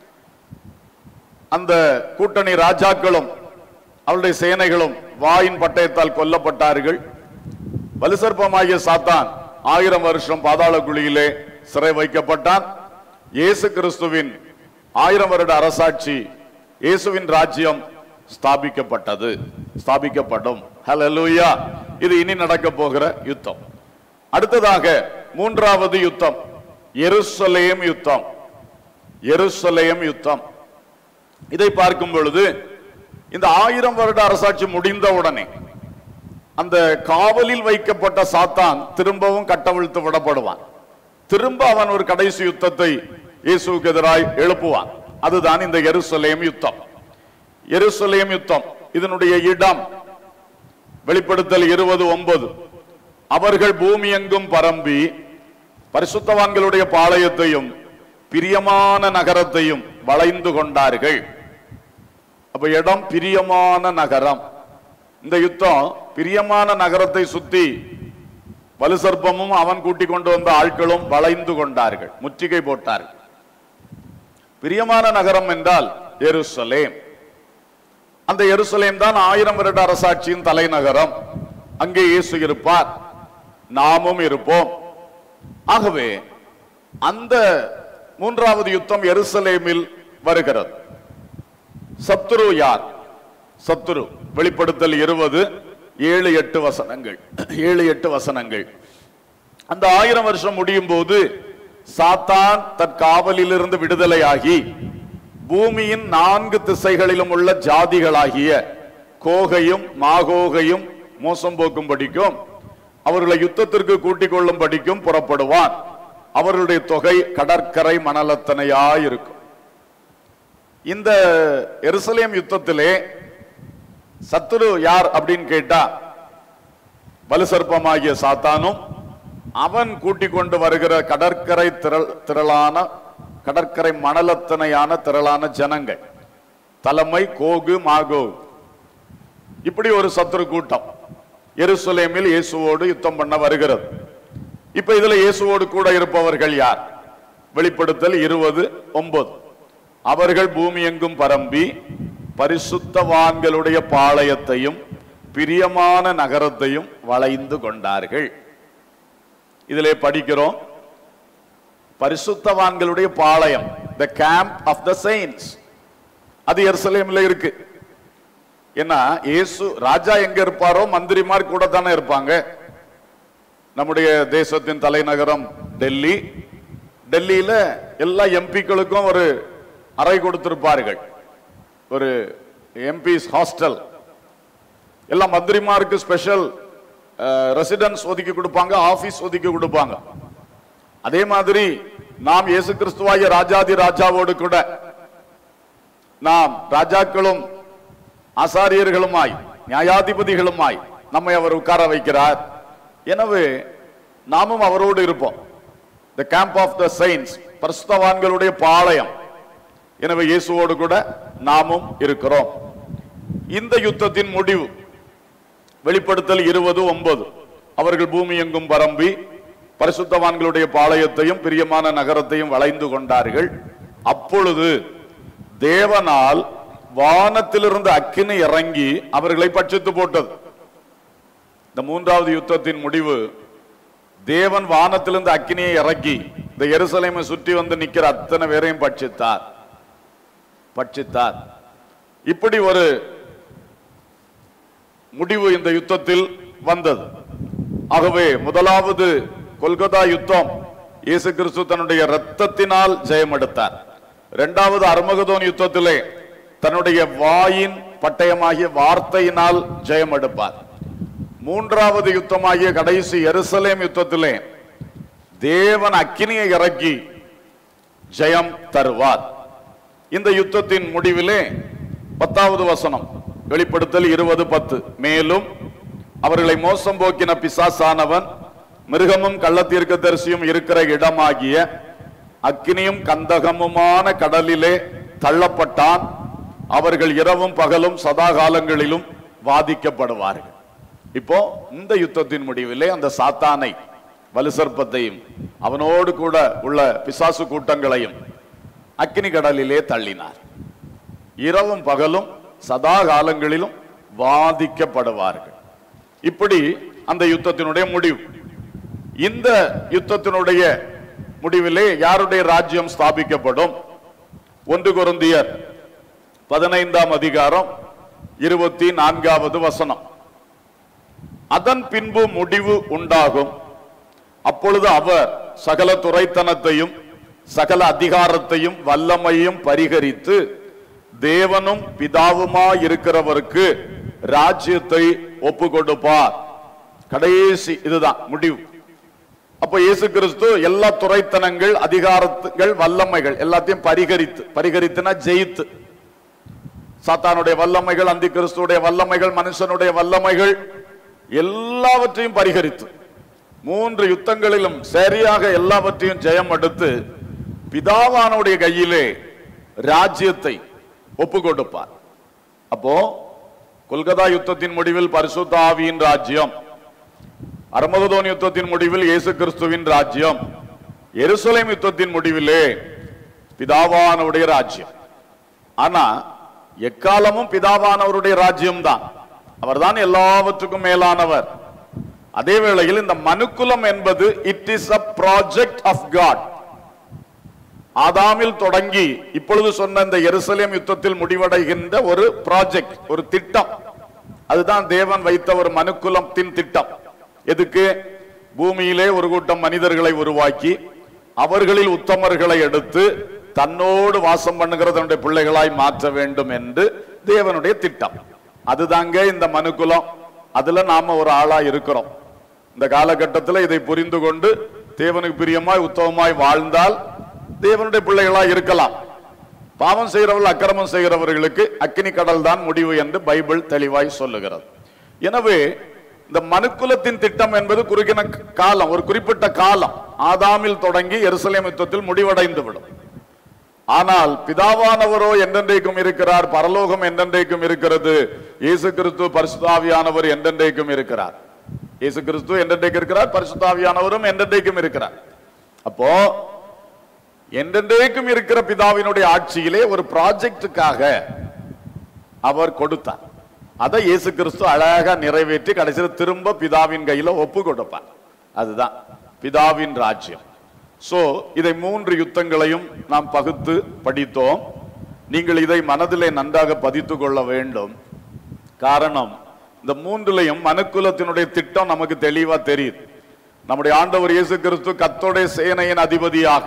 S3: அந்த கூட்டணி ராஜாக்களும் அவருடைய சேனைகளும் வாயின் பட்டயத்தால் கொல்லப்பட்டார்கள். வலுசர்ப்பமாகிய சாத்தான் 1000 வருஷம் பாதாள குழியிலே சிறை வைக்கப்பட்டான். இயேசு கிறிஸ்துவின் 1000 வருட அரசாட்சி, இயேசுவின் ராஜ்யம் ஸ்தாபிக்கப்பட்டது, ஸ்தாபிக்கப்படும். ஹல்லேலூயா. இது இனி நடக்க போகிற யுத்தம். அடுத்ததாக மூன்றாவது யுத்தம், எருசலேம் யுத்தம். எருசலேம் யுத்தம். இதை பார்க்கும் பொழுது இந்த 1000 வருட அரசாட்சி முடிந்த உடனே அந்த காவலில் வைக்கப்பட்ட சாத்தான் திரும்பவும் கட்டவிழ்த்து விடப்படுவான். திரும்ப அவன் ஒரு கடைசி யுத்தத்தை இயேசுவுக்கு எதிராய் எழுப்புவான். அதுதான் இந்த எருசலேம் யுத்தம். எருசலேம் யுத்தம் இதனுடைய இடம் வெளிப்படுத்தல் 20:9. அவர்கள் பூமி எங்கும் பரம்பி பரிசுத்தவான்களுடைய பாளையத்தையும் பிரியமான நகரத்தையும் வளைந்து கொண்டார்கள். அப்ப இடம் பிரியமான நகரம். இந்த யுத்தம் பிரியமான நகரத்தை சுத்தி வலுசர்ப்பமும் அவன் கூட்டிக் கொண்டு வந்த ஆட்களும் வளைந்து கொண்டார்கள், முற்றுகை போட்டார்கள். பிரியமான நகரம் என்றால் எருசலேம். அந்த எருசலேம் தான் 1000 வருட அரசாட்சியின் தலைநகரம். அங்கே இயேசு இருப்பார், நாமும் இருப்போம். ஆகவே அந்த மூன்றாவது யுத்தம் எருசலேமில் வருகிறது. சத்துரு யார்? சத்துரு வெளிப்படுத்தல் 20:7-8 வசனங்கள். 7-8 வசனங்கள். அந்த 1000 வருஷம் முடியும் போது சாத்தான் தற்காவலிலிருந்து விடுதலையாகி பூமியின் 4 திசைகளிலும் உள்ள ஜாதிகளாகிய கோகையும் மாகோகையும் மோசம் போக்கும் படிக்கும், அவர்களை யுத்தத்திற்கு கூட்டிக் கொள்ளும் படிக்கும் புறப்படுவான். அவர்களுடைய தொகை கடற்கரை மணலத்தனையாயிருக்கும். இந்த எருசலேம் யுத்தத்திலே சத்துரு யார் அப்படின்னு கேட்டா வலுசர்ப்பமாகிய சாத்தானும் அவன் கூட்டிக் கொண்டு வருகிற கடற்கரை மணலத்தனையான திரளான ஜனங்கள், தலைமை கோகு மாகோ. இப்படி ஒரு சத்துரு கூட்டம் எருசலேமில் இயேசுவோடு யுத்தம் பண்ண வருகிறது. இப்ப இதுல இயேசுவோடு கூட இருப்பவர்கள் யார்? வெளிப்படுத்தல் 20:9. அவர்கள் பூமி எங்கும் பரம்பி பரிசுத்தவான்களுடைய பாளையத்தையும் பிரியமான நகரத்தையும் வளைந்து கொண்டார்கள். இதிலே படிக்கிறோம், பரிசுத்தவான்களுடைய பாளையம், the camp of the saints, அது எருசலேமில் இருக்கு. ஏன்னா இயேசு ராஜா எங்க இருப்பாரோ மந்திரிமார் கூட தானே இருப்பாங்க. நம்முடைய தேசத்தின் தலைநகரம் டெல்லி. டெல்லியில எல்லா எம்பிக்களுக்கும் ஒரு அறை கொடுத்திருப்பார்கள், ஒரு எம்பிஸ் ஹாஸ்டல். எல்லா மந்திரிமாருக்கு ஸ்பெஷல் ரெசிடென்ஸ் ஒதுக்கி கொடுப்பாங்க, ஆபீஸ் ஒதுக்கி கொடுப்பாங்க. அதே மாதிரி நாம் இயேசு கிறிஸ்துவாகிய ராஜாதி ராஜாவோடு கூட நாம் ராஜாக்களும் ஆசாரியர்களுமாய் நியாயாதிபதிகளுமாய் நம்மை அவர் உட்கார வைக்கிறார். எனவே நாமும் அவரோடு இருப்போம். the camp of the saints, பரிசுத்தவான்களுடைய பாளையம். எனவே இயேசுவோடு கூட நாமும் இருக்கிறோம். இந்த யுத்தத்தின் முடிவு வெளிப்படுத்தல் 20:9 அவர்கள் பூமி எங்கும் பரம்பி பரிசுத்தவான்களுடைய பாளையத்தையும் பிரியமான நகரத்தையும் வளைந்து கொண்டார்கள். அப்பொழுது தேவனால் வானத்திலிருந்து அக்கினி இறங்கி அவர்களை பட்சித்து போட்டது. இந்த மூன்றாவது யுத்தத்தின் முடிவு, தேவன் வானத்திலிருந்து அக்கினியை இறக்கி இந்த எருசலேமை சுற்றி வந்து நிக்கிற அத்தனை பேரையும் பட்சித்தார். இப்படி ஒரு முடிவு இந்த யுத்தத்தில் வந்தது. ஆகவே முதலாவது கொல்கத்தா யுத்தம் இயேசு கிறிஸ்து தன்னுடைய இரத்தத்தினால் ஜெயம் எடுத்தார். இரண்டாவது அர்மகதோன் யுத்தத்திலே தன்னுடைய வாயின் பட்டயமாகிய வார்த்தையினால் ஜெயம் எடுப்பார். மூன்றாவது யுத்தமாகிய கடைசி எருசலேம் யுத்தத்திலே தேவன் அக்கினியை இறக்கி ஜெயம் தருவார். இந்த யுத்தத்தின் முடிவிலே 10வது வசனம், வெளிப்படுத்தல் 20:10, மேலும் அவர்களை மோசம் போக்கின பிசாசானவன் மிருகமும் கள்ளத்தீர்க்கதரிசியும் இருக்கிற இடமாகிய அக்கினியும் கந்தகமுமான கடலிலே தள்ளப்பட்டான். அவர்கள் இரவும் பகலும் சதா காலங்களிலும் வாதிக்கப்படுவார்கள். இப்போ இந்த யுத்தத்தின் முடிவிலே அந்த சாத்தானை, வலுசர்ப்பத்தையும் அவனோடு கூட உள்ள பிசாசு கூட்டங்களையும் அக்கினி கடலிலே தள்ளினார். இரவும் பகலும் சதா காலங்களிலும் வாதிக்கப்படுவார்கள். இப்படி அந்த யுத்தத்தினுடைய முடிவு. இந்த யுத்தத்தினுடைய முடிவிலே யாருடைய ராஜ்யம் ஸ்தாபிக்கப்படும்? 1 கொரிந்தியர் 15ஆம் அதிகாரம் 24வது வசனம், அதன் பின்பு முடிவு உண்டாகும், அப்பொழுது அவர் சகல துரைத்தனத்தையும் சகல அதிகாரத்தையும் வல்லமையும் பரிகரித்து தேவனும் பிதாவுமாய் இருக்கிறவருக்கு ராஜ்யத்தை ஒப்பு கொடுப்பார். கடைசி இதுதான் முடிவு. அப்ப இயேசு கிறிஸ்து எல்லா துரைத்தனங்கள், அதிகாரங்கள், வல்லமைகள் எல்லாத்தையும் பரிகரித்துனா ஜெயித்து, சாத்தானுடைய வல்லமைகள், அந்தி கிறிஸ்துடைய வல்லமைகள், மனுஷனுடைய வல்லமைகள் எல்லாவற்றையும் பரிகரித்து 3 யுத்தங்களிலும் சரியாக எல்லாவற்றையும் ஜெயம் எடுத்து பிதாவானுடைய கையிலே ராஜ்யத்தை ஒப்பு கொடுப்பார். அப்போ கொல்கத்தா யுத்தத்தின் முடிவில் பரிசுத்த ஆவியின் ராஜ்யம், அர்மகதோன் யுத்தத்தின் முடிவில் இயேசு கிறிஸ்துவின் ராஜ்யம், எருசலேம் யுத்தத்தின் முடிவிலே பிதாவானவருடைய ராஜ்யம். ஆனா எக்காலமும் பிதாவானவருடைய ராஜ்யம் தான். அவர்தான் எல்லாவற்றுக்கும் மேலானவர். அதே வேளையில் இந்த மனுக்குலம் என்பது it is a project of God. ஆதாமில் தொடங்கி இப்பொழுது சொன்ன இந்த எருசலேம் யுத்தத்தில் முடிவடைகின்ற ஒரு ப்ராஜெக்ட், ஒரு திட்டம். அதுதான் தேவன் வைத்த ஒரு மனுக்குலத்தின் திட்டம். எதுக்கு? பூமியிலே ஒரு கூட்டம் மனிதர்களை உருவாக்கி அவர்களில் உத்தமர்களை எடுத்து தன்னோடு வாசம் பண்ணுகிற தன்னுடைய பிள்ளைகளாய் மாற்ற வேண்டும் என்று தேவனுடைய திட்டம். அதுதாங்க இந்த மனுக்குலம். அதுல நாம ஒரு ஆளா இருக்கிறோம். இந்த காலகட்டத்தில் இதை புரிந்து கொண்டு தேவனுக்கு பிரியமாய் உத்தமமாய் வாழ்ந்தால் தேவனுடைய பிள்ளைகளாய் இருக்கலாம். பாவம் செய்கிறவர்கள், அக்கிரமம் செய்கிறவர்களுக்கு அக்கினி கடல் தான் முடிவு என்று பைபிள் தெளிவாய் சொல்லுகிறது. எனவே இந்த மனுக்குலத்தின் திட்டம் என்பது குறுகின காலம், ஒரு குறிப்பிட்ட காலம், ஆதாமில் தொடங்கி எருசலேம் யுத்தத்தில் முடிவடைந்து விடும். ஆனால் பிதாவானவரோ என்றென்றைக்கும் இருக்கிறார், பரலோகம் என்றென்றைக்கும் இருக்கிறது, இயேசு கிறிஸ்து பரிசுத்த ஆவியானவர் என்றென்றைக்கும் இருக்கிறார். இயேசு கிறிஸ்து என்றென்றைக்கு இருக்கிறார், பரிசுத்த ஆவியானவரும் என்றென்றைக்கும் இருக்கிறார். அப்போ என்றென்றைக்கும் இருக்கிற பிதாவினுடைய ஆட்சியிலே ஒரு ப்ராஜெக்டுக்காக அவர் கொடுத்தார். அதை இயேசு கிறிஸ்து அழகா நிறைவேற்றி கடைசியில் திரும்ப பிதாவின் கையில ஒப்பு கொடுப்பார். அதுதான் பிதாவின் ராஜ்யம். சோ இதை 3 யுத்தங்களையும் நாம் பகுத்து படித்தோம். நீங்கள் இதை மனதிலே நன்றாக பதித்து கொள்ள வேண்டும். காரணம், இந்த 3லையும் மனுக்குலத்தினுடைய திட்டம் நமக்கு தெளிவா தெரியுது. நம்முடைய ஆண்டவர் இயேசு கிறிஸ்து கர்த்தருடைய சேனையின் அதிபதியாக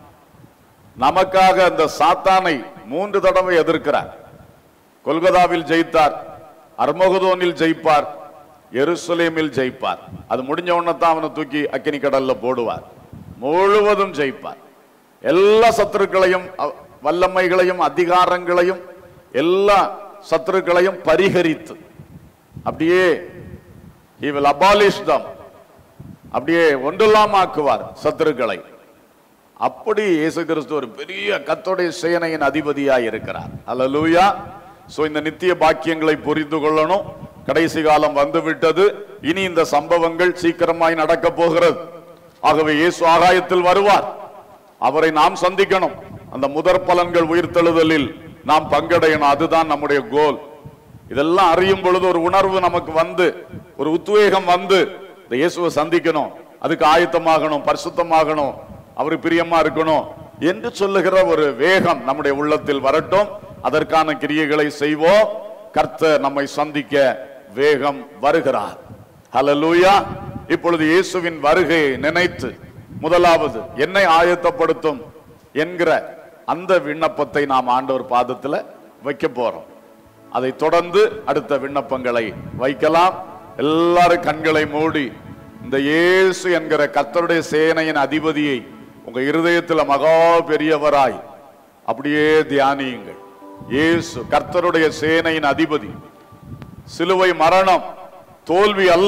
S3: நமக்காக அந்த சாத்தானை 3 தடவை எதிர்க்கிறார். கொல்கத்தாவில் ஜெயித்தார், அர்மகதோனில் ஜெயிப்பார், எருசலேமில் ஜெயிப்பார். அது முடிஞ்ச உடனே தான் அவனை தூக்கி அக்கினி கடல்ல போடுவார். முழுவதும் ஜெயிப்பார். எல்லா சத்துருக்களையும், வல்லமைகளையும், அதிகாரங்களையும், எல்லா சத்துருக்களையும் பரிகரித்து அப்படியே he will abolish them, அப்படியே ஒன்றுலாமாக்குவார் சத்துருக்களை. அப்படி இயேசு கிறிஸ்து ஒரு பெரிய கர்த்தருடைய சேனையின் அதிபதியாய் இருக்கிறார். அல்லேலூயா. சோ இந்த நித்திய பாக்கியங்களை புரிந்து கொள்ளணும். கடைசி காலம் வந்துவிட்டது. இனி இந்த சம்பவங்கள் சீக்கிரமாய் நடக்க போகிறது. ஆகவே இயேசு ஆகாயத்தில் வருவார். அவரை நாம் சந்திக்கணும். அந்த முதற் பலன்கள் உயிர்த்தெழுதலில் நாம் பங்கடையணும். அதுதான் நம்முடைய கோல். இதெல்லாம் அறியும் பொழுது ஒரு உணர்வு நமக்கு வந்து, ஒரு உத்வேகம் வந்து, இந்த இயேசுவை சந்திக்கணும், அதுக்கு ஆயத்தமாகணும், பரிசுத்தமாகணும், அவருக்கு பிரியமா இருக்கணும் என்று சொல்லுகிற ஒரு வேகம் நம்முடைய உள்ளத்தில் வரட்டும். அதற்கான கிரியைகளை செய்வோம். கர்த்தர் நம்மை சந்திக்க வேகம் வருகிறார். ஹல்லேலூயா. இப்பொழுது இயேசுவின் வருகையை நினைத்து முதலாவது என்னை ஆயத்தப்படுத்தும் என்கிற அந்த விண்ணப்பத்தை நாம் ஆண்டவர் பாதத்தில் வைக்க போறோம். அதை தொடர்ந்து அடுத்த விண்ணப்பங்களை வைக்கலாம். எல்லாரும் கண்களை மூடி இந்த இயேசு என்கிற கர்த்தருடைய சேனையின் அதிபதியை உங்க இருதயத்தில் மகா பெரியவராய் அப்படியே தியானியுங்கள். இயேசு கர்த்தருடைய சேனையின் அதிபதி. சிலுவை மரணம் தோல்வி அல்ல,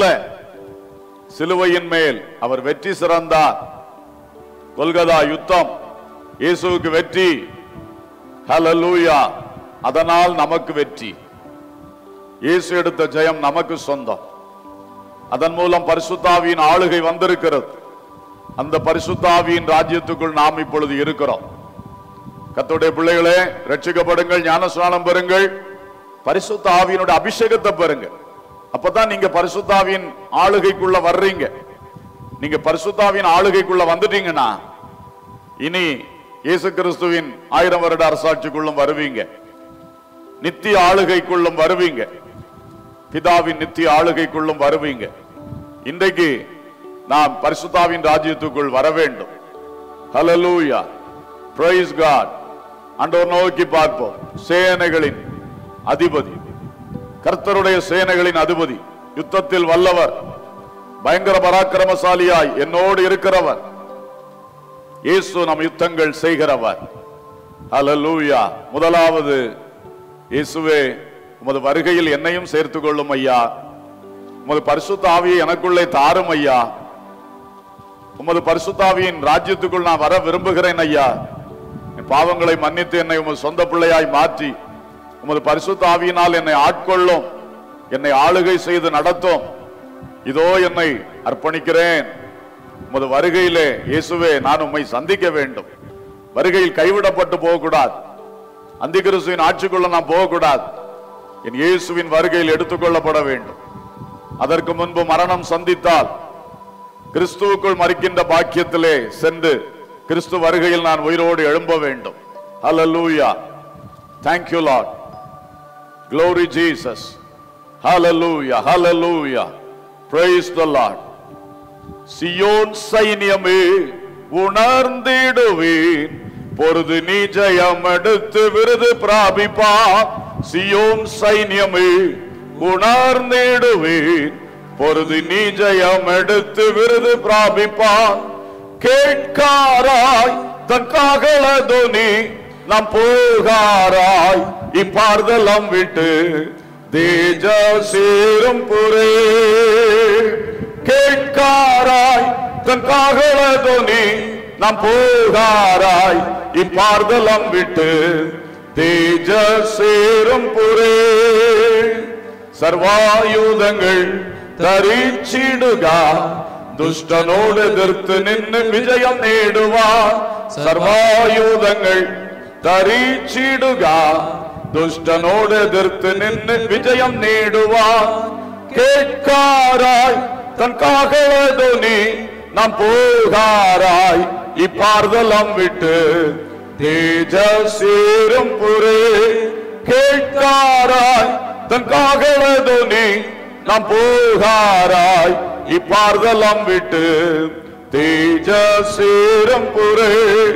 S3: சிலுவையின் மேல் அவர் வெற்றி சிறந்தார். கொல்கதா யுத்தம் இயேசுவுக்கு வெற்றி. ஹல்லேலூயா. அதனால் நமக்கு வெற்றி. இயேசு எடுத்த ஜெயம் நமக்கு சொந்தம். அதன் மூலம் பரிசுத்த ஆவியின் ஆளுகை வந்திருக்கிறது. அந்த பரிசுத்த ஆவியின் ராஜ்யத்துக்குள் நாம் இப்பொழுது இருக்கிறோம். கர்த்தருடைய பிள்ளைகளே, ரட்சிக்கப்படுங்கள், ஞானஸ்நானம் பெறுங்கள், பரிசுத்த ஆவியினுடைய அபிஷேகத்தை பெறுங்க. அப்பதான் நீங்க பரிசுத்த ஆவியின் ஆளுகைக்குள்ள வர்றீங்க. நீங்க பரிசுத்த ஆவியின் ஆளுகைக்குள்ள வந்துட்டீங்கன்னா இனி இயேசு கிறிஸ்துவின் 1000 வருட அரசாட்சிக்குள்ளும் வருவீங்க, நித்திய ஆளுகைக்குள்ளும் வருவீங்க, பிதாவின் நித்திய ஆளுகைக்குள்ளும் வருவீங்க. இன்றைக்கு நாம் பரிசுத்த ஆவியின் ராஜ்யத்துக்குள் வர வேண்டும். ஹல்லேலூயா. Praise God. ஆண்டவர் நோக்கி பார்ப்போம். சேனைகளின் அதிபதி, கர்த்தருடைய சேனைகளின் அதிபதி, யுத்தத்தில் வல்லவர், பயங்கர பராக்கிரமசாலியாய் என்னோடு இருக்கிறவர். இயேசு நம் யுத்தங்கள் செய்கிறவர். ஹல்லேலூயா. முதலாவது, இயேசுவே உமது வருகையில் என்னையும் சேர்த்துக் கொள்ளும் ஐயா. உமது பரிசுத்த ஆவியை எனக்குள்ளே தாரும் ஐயா. உமது பரிசுத்த ஆவியின் ராஜ்யத்துக்குள் நான் வர விரும்புகிறேன் ஐயா. என் பாவங்களை மன்னித்து என்னை உமது சொந்த பிள்ளையாய் மாற்றி உமது பரிசுத்த ஆவியினால் என்னை ஆட்கொள்ளும், என்னை ஆளுகை செய்து நடத்தும். இதோ என்னை அர்ப்பணிக்கிறேன். உமது வருகையிலே இயேசுவே நான் உம்மை சந்திக்க வேண்டும். வருகையில் கைவிடப்பட்டு போகக்கூடாது. அந்திகிறிஸ்துவின் ஆட்சிக்குள்ள நான் போகக்கூடாது. என் இயேசுவின் வருகையில் எடுத்துக்கொள்ளப்பட வேண்டும். அதற்கு முன்பு மரணம் சந்தித்தால் கிறிஸ்துவுக்குள் மரிக்கின்ற பாக்கியத்திலே சென்று கிறிஸ்து வருகையில் நான் உயிரோடு எழும்ப வேண்டும். Hallelujah. Thank you Lord. Glory Jesus. Hallelujah. Hallelujah. Praise the Lord. Zion சைன்யமே உணர்ந்திடுவேன், பொருது நீ ஜெயம் எடுத்து விருது பிராபிப்பார். சியோன் சைன்யமே உணர்ந்திடுவேன், பொருது நீ ஜெயம் எடுத்து விருது பிராபிப்பார். கேட்காராய் தன் காகள துனி, நாம் போகாராய் இப்பார்தலம் விட்டு தேஜ சேரும் புரே. கேட்காராய் தன் காகள துனி, நாம் போகாராய் இப்பார்தலம் விட்டு தேஜ சேரும் புரே. சர்வாயுதங்கள் தரிச்சிடுகா, துஷ்டனோடு எதிர்த்து நின்று விஜயம் நேடுவார். சர்வாயுதங்கள் தரிச்சிடுகா, துஷ்டனோடு எதிர்த்து நின்று விஜயம் நேடுவார். கேட்காராய் தன் காகள துனி, நாம் போகாராய் இப்பார்தலம் விட்டு தேஜ சேரும் புரே. கேட்காராய் தன் காகள துனி, நாம் போகாராய் இப்பார்தலம் விட்டு தேஜ சேரும் புரே.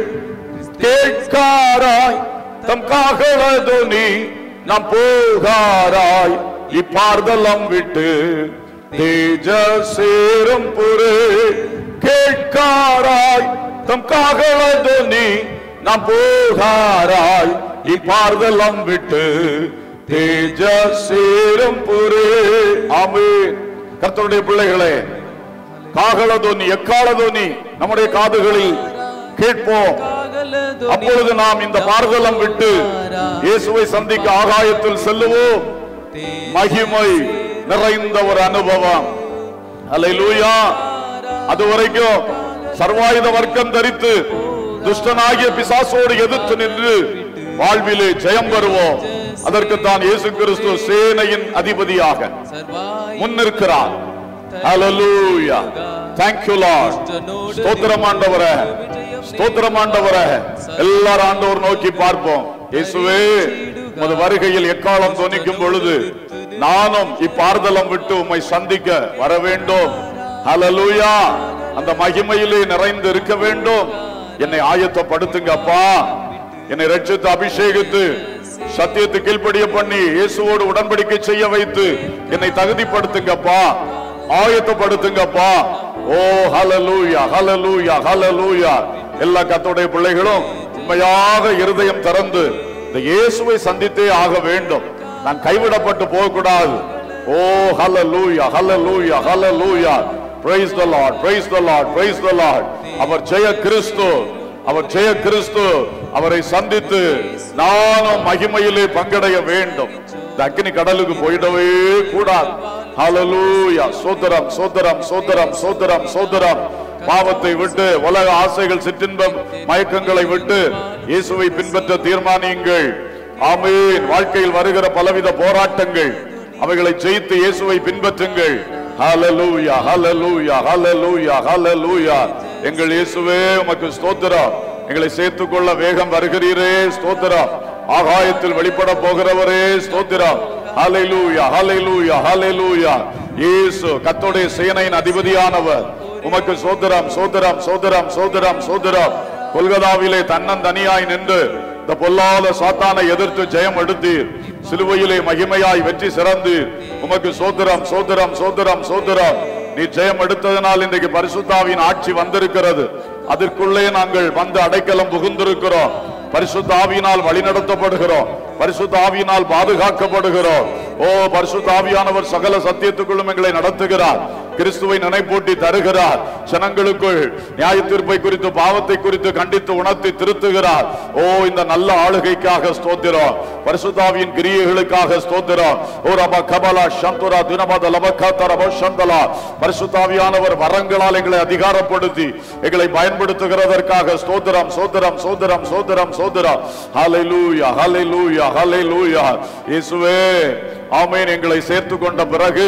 S3: கேட்காராய் தம் காகள துனி, நாம் போகாராய் இப்பார்தலம் விட்டு தேஜ சேரும் புரே. கேட்காராய் தம் காகள துனி, நாம் போகாராய் இப்பார்தலம் விட்டு தேஜ சேரும் புரே. ஆமென். கர்த்தருடைய பிள்ளைகளே, காகள துனி, எக்காள துனி நம்முடைய காதுகளில் கேட்போம். அப்பொழுது நாம் இந்த பார்தலம் விட்டு இயேசுவை சந்திக்க ஆகாயத்தில் செல்லுவோம். மகிமை நிறைந்த ஒரு அனுபவம். அல்லேலூயா. அதுவரைக்கும் சர்வாயுத வர்க்கம் தரித்து துஷ்டனாகிய பிசாசோடு எதிர்த்து நின்று வாழ்விலே ஜெயம் பெறுவோம். அதற்குத்தான் இயேசு கிறிஸ்து சேனையின் அதிபதியாக முன்னிற்கிறார். ஹல்லேலூயா. Thank you Lord. ஸ்தோத்திரம் ஆண்டவரே, ஸ்தோத்திரம் ஆண்டவரே. எல்லாரும் ஆண்டவர் நோக்கி பார்ப்போம். இயேசுவே, உமது வருகையில் எக்காலம் தொனிக்கும் பொழுது நானும் இப்பார்தலம் விட்டு உம்மை சந்திக்க வர வேண்டும். ஹல்லேலூயா. அந்த மகிமையிலே நிறைந்து இருக்க வேண்டும். என்னை ஆயத்தப்படுத்துங்கப்பா. என்னை ரட்சித்து அபிஷேகித்து சத்தியத்தை கீழ்ப்படிய பண்ணி இயேசுவோடு உடன்படிக்கை செய்ய வைத்து என்னை தகுதிப்படுத்துங்கப்பா, ஆயத்தப்படுத்துங்கப்பா. ஓ ஹல்லேலூயா, ஹல்லேலூயா, ஹல்லேலூயா. எல்லா கர்த்தருடைய பிள்ளைகளும் உண்மையாக இருதயம் திறந்து இந்த இயேசுவை சந்தித்தே ஆக வேண்டும். நான் கைவிடப்பட்டு போக கூடாது. ஓ ஹல்லேலூயா, hallelujah, hallelujah. Praise the Lord, praise the Lord, praise the Lord. அவர் ஜெய கிறிஸ்து, அவர் ஜெய கிறிஸ்து. அவரை சந்தித்து நானும் மகிமையிலே பங்கடைய வேண்டும். இந்த அக்கினி கடலுக்கு போயிடவே கூடாது. ஹல்லேலூயா. சோதரம், சோதரம், சோதரம், சோதரம், சோதரம். பாவத்தை விட்டு, உலக ஆசைகள், சிற்றின்பம், மயக்கங்களை விட்டு இயேசுவை பின்பற்ற தீர்மானியுங்கள். ஆமென். வாழ்க்கையில் வருகிற பலவித போராட்டங்கள், அவைகளை ஜெயித்து இயேசுவை பின்பற்றுங்கள். ஹல்லேலூயா, ஹல்லேலூயா, ஹல்லேலூயா, ஹல்லேலூயா. எங்கள் இயேசுவே உமக்கு ஸ்தோத்திரம். எங்களை சேர்த்துக் கொள்ள வேகம் வருகிறீரே, ஸ்தோத்திரம். ஆகாயத்தில் வெளிப்பட போகிறவரே, ஸ்தோத்திரம். ஹல்லேலூயா, ஹல்லேலூயா, ஹல்லேலூயா. இயேசு கர்த்தருடைய சேனையின் அதிபதியானவர். உமக்கு ஸ்தோத்திரம், ஸ்தோத்திரம், ஸ்தோத்திரம், ஸ்தோத்திரம், ஸ்தோத்திரம். கொல்கதாவிலே தன்னந்தனியாய் நின்று இந்த பொல்லாத சாத்தானை எதிர்த்து ஜெயம் எடுத்தீர். சிலுவையிலே மகிமையாய் வெற்றி சிறந்து உமக்கு சோதரம், சோதரம், சோதரம், சோதரம். நீ ஜெயம் எடுத்ததனால் இன்றைக்கு பரிசுத்தாவின் ஆட்சி வந்திருக்கிறது. அதற்குள்ளே நாங்கள் வந்து அடைக்கலம் புகுந்திருக்கிறோம். பரிசுத்த ஆவியினால் வழிநடத்தப்படுகிறோம். பரிசுத்த ஆவியினால் பாதுகாக்கப்படுகிறோம். ஓ, பரிசுத்த ஆவியானவர் சகல சத்தியத்துக்குள்ளும் எங்களை நடத்துகிறார். கிறிஸ்துவை நினைப்பூட்டி தருகிறார். ஜனங்களுக்குள் நியாய தீர்ப்பை குறித்து, பாவத்தை குறித்து கண்டித்து உணர்த்தி திருத்துகிறார். ஓ, இந்த நல்ல ஆளுகைக்காக ஸ்தோத்திரம். பரிசுத்த ஆவியின் கிரியைகளுக்காக ஸ்தோத்திரம். ஓ ரப கபலா ஷந்துரா தினபத லபகத ரப ஷந்தலா. பரிசுத்த ஆவியானவர் வரங்களால் எங்களை அதிகாரப்படுத்தி எங்களை பயன்படுத்துகிறதற்காக ஸ்தோத்திரம், ஸ்தோத்திரம், ஸ்தோத்திரம், ஸ்தோத்திரம், ஸ்தோத்திரம். ஹல்லேலூயா, ஹல்லேலூயா, ஹல்லேலூயா. இயேசுவே, ஆமென். எங்களை சேர்த்து கொண்ட பிறகு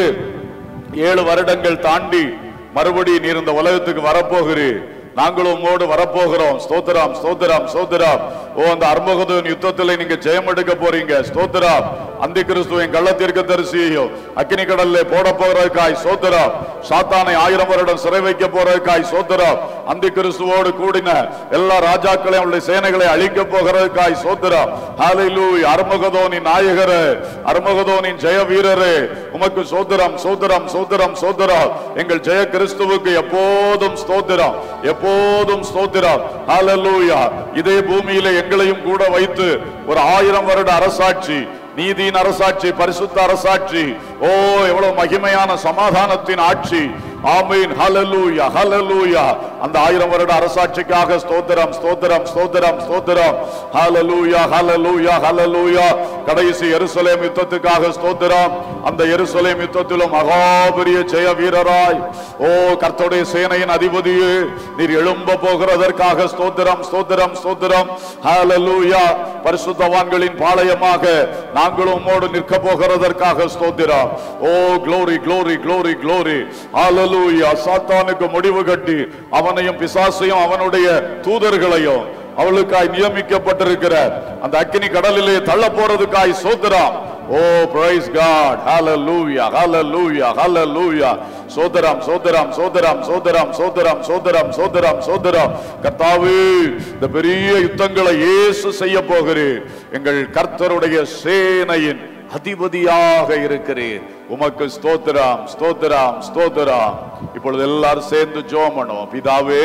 S3: 7 வருடங்கள் தாண்டி மறுபடி நீர் இந்த உலகத்துக்கு வரப்போகிறீர். நாங்களும் உம்மோடு வரப்போகிறோம். ஸ்தோத்திரம், ஸ்தோத்திரம், ஸ்தோத்திரம். ஓ, அந்த அர்மகதோன் யுத்தத்தில் நீங்க ஜெயம் எடுக்க போறீங்க. ஸ்தோத்திரம். அந்தி கிறிஸ்துவின் கள்ளத்தீர்க்கதரிசியையும் அக்கினி கடல்ல போட போகிறதுக்காய் ஸ்தோத்திரம். சாத்தானை 1000 வருடம் சிறை வைக்க போறதுக்காய் ஸ்தோத்திரம். அந்தி கிறிஸ்துவோடு கூடின எல்லா ராஜாக்களையும் அவருடைய சேனைகளை அழிக்க போகிறதுக்காய் ஸ்தோத்திரம். ஹல்லேலூயா. அர்மகதோனின் நாயகரே, அர்மகதோனின் ஜெய வீரரே, உமக்கு ஸ்தோத்திரம், ஸ்தோத்திரம், ஸ்தோத்திரம், ஸ்தோத்திரம். எங்கள் ஜெய கிறிஸ்துவுக்கு எப்போதும் ஸ்தோத்திரம், எப்போதும் ஸ்தோத்திரம். ஹல்லேலூயா. இதே பூமியிலே எங்களையும் கூட வைத்து ஒரு 1000 வருட அரசாட்சி, நீதியின் அரசாட்சி, பரிசுத்த அரசாட்சி. ஓ, எவ்வளவு மகிமையான சமாதானத்தின் ஆட்சி. ஆமென். ஹல்லேலூயா, ஹல்லேலூயா. அந்த 1000 வருட அரசாட்சிக்காக ஸ்தோத்திரம், ஸ்தோத்திரம், ஸ்தோத்திரம், ஸ்தோத்திரம். ஹல்லேலூயா, ஹல்லேலூயா, ஹல்லேலூயா. கடைசி எருசலேம் யுத்தத்துக்காக ஸ்தோத்திரம். அந்த எருசலேம் யுத்தத்திலும் மகாபெரிய ஜெய வீரராய், ஓ கர்த்தருடைய சேனையின் அதிபதியே, நீர் எழும்ப போகிறதற்காக ஸ்தோத்திரம், ஸ்தோத்திரம், ஸ்தோத்திரம். ஹல்லேலூயா. பரிசுத்தவான்களின் பாளையமாக நாங்களும் உம்மோடு நிற்க போகிறதற்காக ஸ்தோத்திரம். ஓ, glory, glory, glory, glory. ஹல்லேலூயா. சாத்தானுக்கு முடிவு கட்டி அவனையும் பிசாசையும் அவனுடைய தூதர்களையும் அவளுக்காய் நியமிக்கப்பட்டிருக்கிற அந்த அக்கினி கடலிலே தள்ள போறதுக்காய் ஸ்தோத்திரம். ஓ, praise God. Hallelujah, hallelujah, hallelujah. சோதரம், சோதரம், சோதரம், சோதரம், சோதரம், சோதரம், சோதரம், சோதரம். கர்த்தாவே, இந்த பெரிய யுத்தங்களை இயேசு செய்ய போகிறீர். எங்கள் கர்த்தருடைய சேனையின் அதிபதியாக இருக்கிறீர். உமக்கு ஸ்தோத்திரம், ஸ்தோத்திரம், ஸ்தோத்திரம். இப்பொழுது எல்லாரும் சேர்ந்து ஜெபம் பண்ணுவோம். பிதாவே,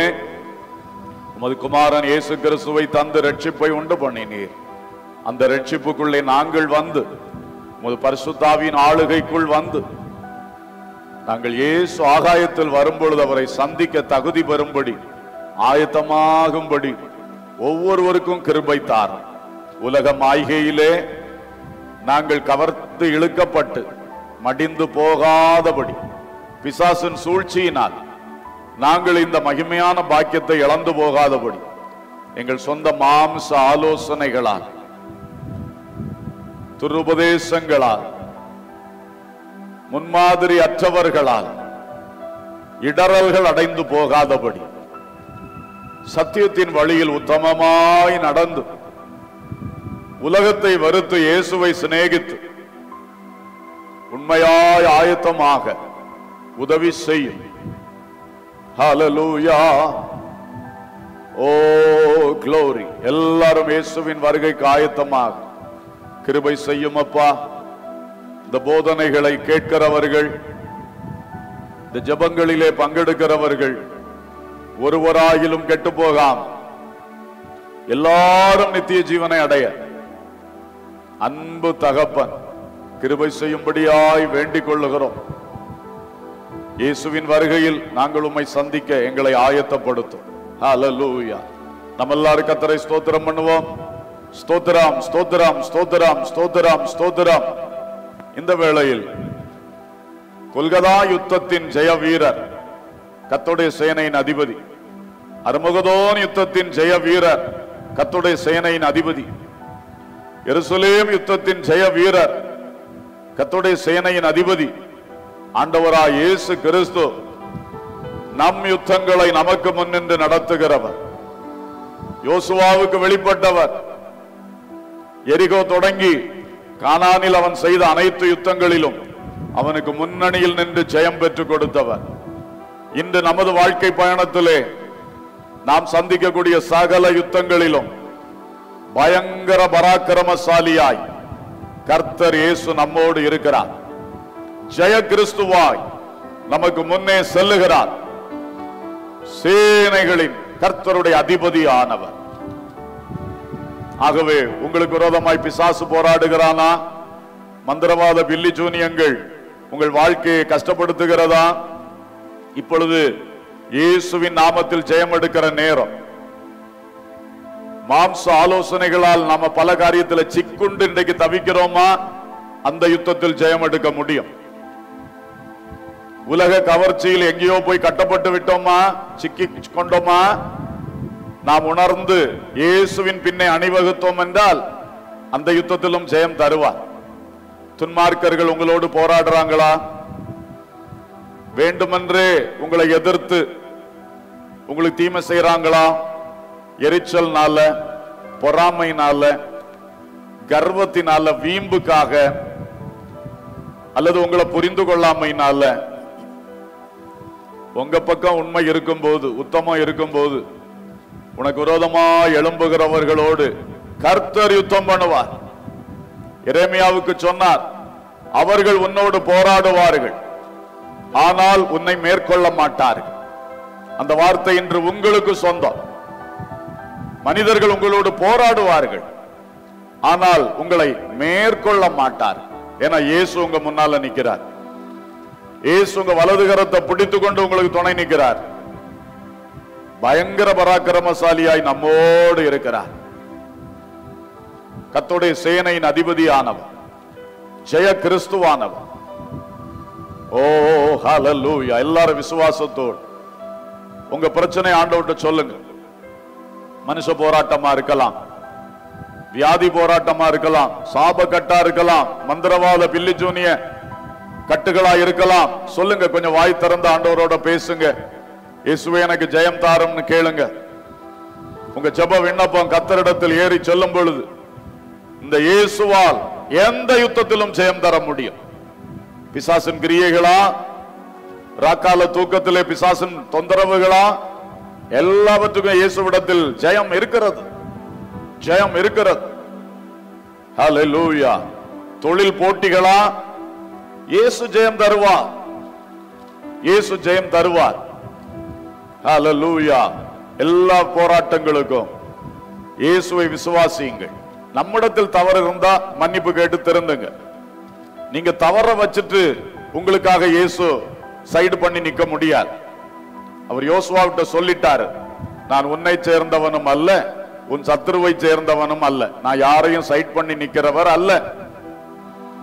S3: உமது குமாரன் இயேசு கிறிஸ்துவை தந்து ரட்சிப்பை உண்டு பண்ணினீர். அந்த ரட்சிப்புக்குள்ளே நாங்கள் வந்து உமது பரிசுத்த ஆவியின் ஆளுகைக்குள் வந்து நாங்கள் இயேசு ஆகாயத்தில் வரும்பொழுது அவரை சந்திக்க தகுதி பெறும்படி, ஆயத்தமாகும்படி ஒவ்வொருவருக்கும் கிருபை தாரும். உலக மாய்கையிலே நாங்கள் கவர்ந்து இழுக்கப்பட்டு மடிந்து போகாதபடி பிசாசின் சூழ்ச்சியினால் நாங்கள் இந்த மகிமையான பாக்கியத்தை இழந்து போகாதபடி எங்கள் சொந்த மாம்ச ஆலோசனைகளால், துருபதேசங்களால், முன்மாதிரி அற்றவர்களால் இடரல்கள் அடைந்து போகாதபடி சத்தியத்தின் வழியில் உத்தமமாய் நடந்து உலகத்தை வெறுத்து இயேசுவை சிநேகித்து உண்மையாய் ஆயத்தமாக உதவி செய்யும். ஹல்லேலூயா. Oh glory. எல்லாரும் இயேசுவின் வருகைக்கு ஆயத்தமாக கிருபை செய்யும் அப்பா. இந்த போதனைகளை கேட்கிறவர்கள், இந்த ஜெபங்களிலே பங்கெடுக்கிறவர்கள் ஒருவராயிலும் கெட்டு போகாம எல்லாரும் நித்திய ஜீவனை அடைய அன்பு தகப்பன் கிருபை செய்யும்படியாய் வேண்டிக் கொள்ளுகிறோம். இயேசுவின் வருகையில் நாங்கள் உம்மை சந்திக்க எங்களை ஆயத்தப்படுத்தும். ஹல்லேலூயா. நம்ம எல்லாரும் கர்த்தரை ஸ்தோத்திரம் பண்ணுவோம். ஸ்தோத்திரம், ஸ்தோத்திரம், ஸ்தோத்திரம், ஸ்தோத்திரம், ஸ்தோத்திரம். இந்த வேளையில் கொல்கதா யுத்தத்தின் ஜெய வீரர், கர்த்தருடைய சேனையின் அதிபதி, அர்மகதோன் யுத்தத்தின் ஜெய வீரர், கர்த்தருடைய சேனையின் அதிபதி, எருசலேம் யுத்தத்தின் ஜெய வீரர், கர்த்தருடைய சேனையின் அதிபதி, ஆண்டவராய் இயேசு கிறிஸ்து நம் யுத்தங்களை நமக்கு முன்னின்று நடத்துகிறவர், யோசுவாவுக்கு வெளிப்பட்டவர், எரிகோ தொடங்கி கானானில் அவன் செய்த அனைத்து யுத்தங்களிலும் அவனுக்கு முன்னணியில் நின்று ஜெயம் பெற்றுக் கொடுத்தவர். இன்று நமது வாழ்க்கை பயணத்திலே நாம் சந்திக்கக்கூடிய சகல யுத்தங்களிலும் பயங்கர பராக்கிரமசாலியாய் கர்த்தர் இயேசு நம்மோடு இருக்கிறார். ஜெய கிறிஸ்துவாய் நமக்கு முன்னே செல்லுகிறார். சேனைகளின் கர்த்தருடைய அதிபதியானவர். ஆகவே உங்களுக்கு விரோதமாய் பிசாசு போராடுகிறானா? மந்திரவாத பில்லி ஜூனியங்கள் உங்கள் வாழ்க்கையை கஷ்டப்படுத்துகிறதா? இப்பொழுது இயேசுவின் நாமத்தில் ஜெயம் எடுக்கிற நேரம். மாம்ச ஆலோசனைகளால் நாம பல காரியத்தில் சிக்குண்டு இன்றைக்கு தவிக்கிறோமா? அந்த யுத்தத்தில் ஜெயம் எடுக்க முடியும். உலக கவர்ச்சியில் எங்கேயோ போய் கட்டப்பட்டு விட்டோமா? சிக்கி கொண்டோமா? நாம் உணர்ந்து இயேசுவின் பின்னே அணிவகுத்தோம் என்றால் அந்த யுத்தத்திலும் ஜெயம் தருவார். துன்மார்க்கர்கள் உங்களோடு போராடுறாங்களா? வேண்டுமென்றே உங்களை எதிர்த்து உங்களுக்கு தீமை செய்யறாங்களா? எரிச்சல்னால, பொறாமையினால, கர்வத்தினால, வீம்புக்காக, அல்லது உங்களை புரிந்து கொள்ளாமையினால, உங்க பக்கம் உண்மை இருக்கும் போது, உத்தமம் இருக்கும் போது உனக்கு விரோதமா எழும்புகிறவர்களோடு கர்த்தர் யுத்தம் பண்ணுவார். எரேமியாவுக்கு சொன்னார், அவர்கள் உன்னோடு போராடுவார்கள், ஆனால் உன்னை மேற்கொள்ள மாட்டார்கள். அந்த வார்த்தை இன்று உங்களுக்கு சொந்தம். மனிதர்கள் உங்களோடு போராடுவார்கள், ஆனால் உங்களை மேற்கொள்ள மாட்டார். ஏன்னா இயேசு உங்க முன்னால நிற்கிறார். இயேசு உங்க வலது கரத்தை பிடித்துக் கொண்டு உங்களுக்கு துணை நிற்கிறார். பயங்கர பராக்கிரமசாலியாய் நம்மோடு இருக்கிறார். கர்த்தருடைய சேனையின் அதிபதியானவர், ஜெய கிறிஸ்துவானவர். ஓ ஹல்லேலூயா. எல்லாரும் விசுவாசத்தோடு உங்க பிரச்சனை ஆண்டவர்கிட்ட சொல்லுங்க. மனுஷ போராட்டமா இருக்கலாம், வியாதி போராட்டமா இருக்கலாம், சாப கட்டா இருக்கலாம், மந்திரவாத பில்லி ஜூனிய கட்டுகளா இருக்கலாம். சொல்லுங்க, கொஞ்சம் வாய் திறந்து ஆண்டவரோட பேசுங்க. இயேசுவே எனக்கு ஜெயம் தாரும்னு கேளுங்க. உங்க ஜெப விண்ணப்பம் கர்த்தரிடத்தில் ஏறி சொல்லும் பொழுது இந்த இயேசுவால் எந்த யுத்தத்திலும் ஜெயம் தர முடியும். பிசாசின் கிரியைகளா, ராக்கால தூக்கத்திலே பிசாசின் தொந்தரவுகளா, எல்லாவற்றுக்கும் இயேசுவிடத்தில் ஜெயம் இருக்கிறது. ஜெயம் இருக்கிறது. ஹல்லேலூயா. தொழில் போட்டிகளா, இயேசு ஜெயம் தருவார். இயேசு ஜெயம் தருவார். ஹல்லேலூயா. எல்லா போராட்டங்களுக்கும் இயேசுவை விசுவாசியுங்கள். நம்மிடத்தில் தவறு இருந்தா மன்னிப்பு கேட்டு திருந்துங்க. நீங்க தவற வச்சுட்டு உங்களுக்காக இயேசு சைடு பண்ணி நிக்க முடியாது. அவர் யோசுவாவிட்ட சொல்லிட்டாரு, நான் உன்னை சேர்ந்தவனும் அல்ல, உன் சத்துருவை சேர்ந்தவனும் அல்ல, நான் யாரையும் சைட் பண்ணி நிக்கிறவர் அல்ல.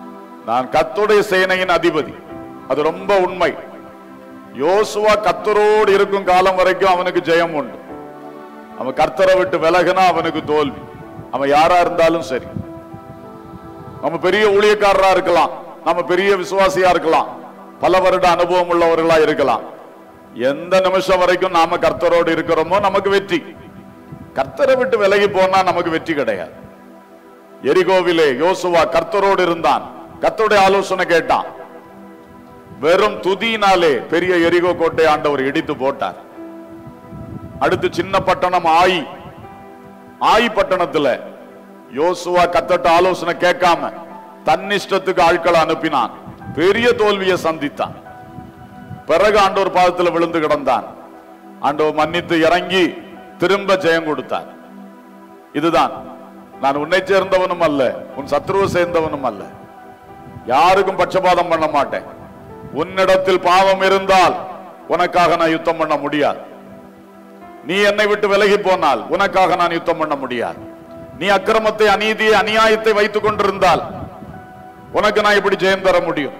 S3: நான் கர்த்தருடைய சேனையின் அதிபதி. அது ரொம்ப உண்மை. யோசுவா கர்த்தரோடு இருக்கும் காலம் வரைக்கும் அவனுக்கு ஜெயம் உண்டு. அவன் கர்த்தரை விட்டு விலகினா அவனுக்கு தோல்வி. அவன் யாரா இருந்தாலும் சரி. நம்ம பெரிய ஊழியக்காரரா இருக்கலாம், நம்ம பெரிய விசுவாசியா இருக்கலாம், பல வருட அனுபவம் உள்ளவர்களா இருக்கலாம். எந்த நிமிஷம் வரைக்கும் நாம கர்த்தரோடு இருக்கிறோமோ நமக்கு வெற்றி. கர்த்தரை விட்டு விலகி போனா நமக்கு வெற்றி கிடையாது. எரிகோவிலே யோசுவா கர்த்தரோடு இருந்தான், கர்த்தருடைய ஆலோசனை கேட்டான். வெறும் துதியினாலே பெரிய எரிகோ கோட்டை ஆண்டவர் இடித்து போட்டார். அடுத்து சின்ன பட்டணம் ஆயி பட்டணத்துல யோசுவா கர்த்தர்ட்ட ஆலோசனை கேட்காம தன்னிஷ்டத்துக்கு ஆட்களை அனுப்பினான். பெரிய தோல்வியை சந்தித்தான். பிறகு ஆண்டவர் பாதத்துல விழுந்து கிடந்தான். ஆண்டவர் மன்னித்து இறங்கி திரும்ப ஜெயம் கொடுத்தார். இதுதான், நான் உன்னை சேர்ந்தவனும் அல்ல, உன் சத்ருவை சேர்ந்தவனும் அல்ல, யாருக்கும் பட்சபாதம் பண்ண மாட்டேன். உன்னிடத்தில் பாவம் இருந்தால் உனக்காக நான் யுத்தம் பண்ண முடியாது. நீ என்னை விட்டு விலகி போனால் உனக்காக நான் யுத்தம் பண்ண முடியாது. நீ அக்கிரமத்தை, அநீதியை, அநியாயத்தை வைத்துக் கொண்டிருந்தால் உனக்கு நான் இப்படி ஜெயம் தர முடியும்?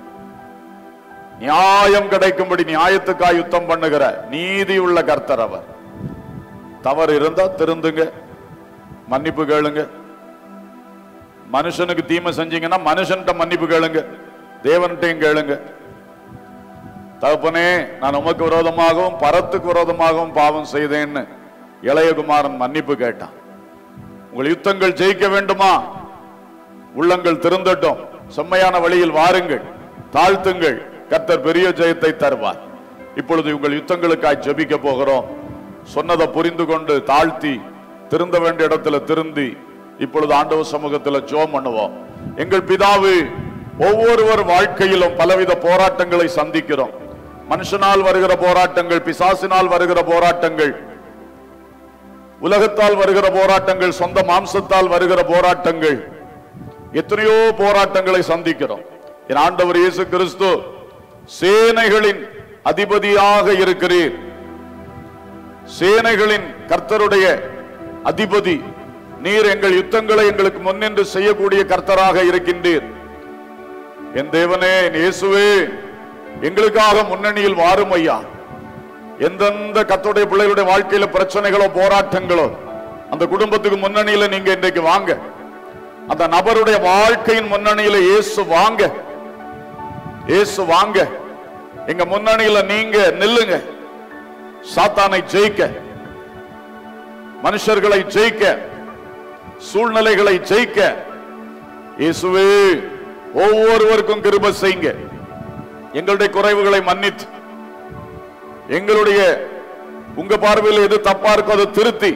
S3: நியாயம் கிடைக்கும்படி நியாயத்துக்காக யுத்தம் பண்ணுகிற நீதி உள்ள கர்த்தர் அவர். தவறு இருந்தா திருந்துங்க, மன்னிப்பு கேளுங்க. மனுஷனுக்கு தீமை செஞ்சீங்கன்னா மனுஷன்கிட்ட மன்னிப்பு கேளுங்க, தேவன்கிட்டையும் கேளுங்க. தகப்பனே, நான் உமக்கு விரோதமாகவும் பரத்துக்கு விரோதமாகவும் பாவம் செய்தேன்னு இளையகுமாரன் மன்னிப்பு கேட்டான். உங்கள் யுத்தங்கள் ஜெயிக்க வேண்டுமா? உள்ளங்கள் திருந்தட்டும், செம்மையான வழியில் வாருங்கள், தாழ்த்துங்கள், கர்த்தர் பெரிய ஜெயத்தை தருவார். இப்பொழுது உங்கள் யுத்தங்களுக்காய் ஜெபிக்க போகிறோம். சொன்னதை புரிந்து கொண்டு தாழ்த்தி திருந்த வேண்டிய இடத்துல திருந்தி இப்பொழுது ஆண்டவர் சமூகத்தில் ஜெபம் பண்ணுவோம். எங்கள் பிதாவே, ஒவ்வொருவர் வாழ்க்கையிலும் பலவித போராட்டங்களை சந்திக்கிறோம். மனுஷனால் வருகிற போராட்டங்கள், பிசாசினால் வருகிற போராட்டங்கள், உலகத்தால் வருகிற போராட்டங்கள், சொந்த மாம்சத்தால் வருகிற போராட்டங்கள், எத்தனையோ போராட்டங்களை சந்திக்கிறோம். என் ஆண்டவர் இயேசு கிறிஸ்து சேனைகளின் அதிபதியாக இருக்கிறீர். சேனைகளின் கர்த்தருடைய அதிபதி நீர். எங்கள் யுத்தங்களை எங்களுக்கு முன்னின்று செய்யக்கூடிய கர்த்தராக இருக்கின்றீர். என் தேவனே, என் இயேசுவே, எங்களுக்காக முன்னணியில் வாரும் ஐயா. எந்தெந்த கர்த்தருடைய பிள்ளைகளுடைய வாழ்க்கையில பிரச்சனைகளோ போராட்டங்களோ, அந்த குடும்பத்துக்கு முன்னணியில நீங்க இன்றைக்கு வாங்க. அந்த நபருடைய வாழ்க்கையின் முன்னணியில இயேசு வாங்க, இயேசு வாங்க. எங்க முன்னணியில நீங்க நில்லுங்க. சாத்தானை ஜெயிக்க, மனுஷர்களை ஜெயிக்க, சூழ்நிலைகளை ஜெயிக்க இயேசுவே ஒவ்வொருவருக்கும் கிருபை செய்யுங்க. எங்களுடைய குறைவுகளை மன்னித்து, எங்களுடைய உங்க பார்வையில் எது தப்பா இருக்கோ அதை திருத்தி,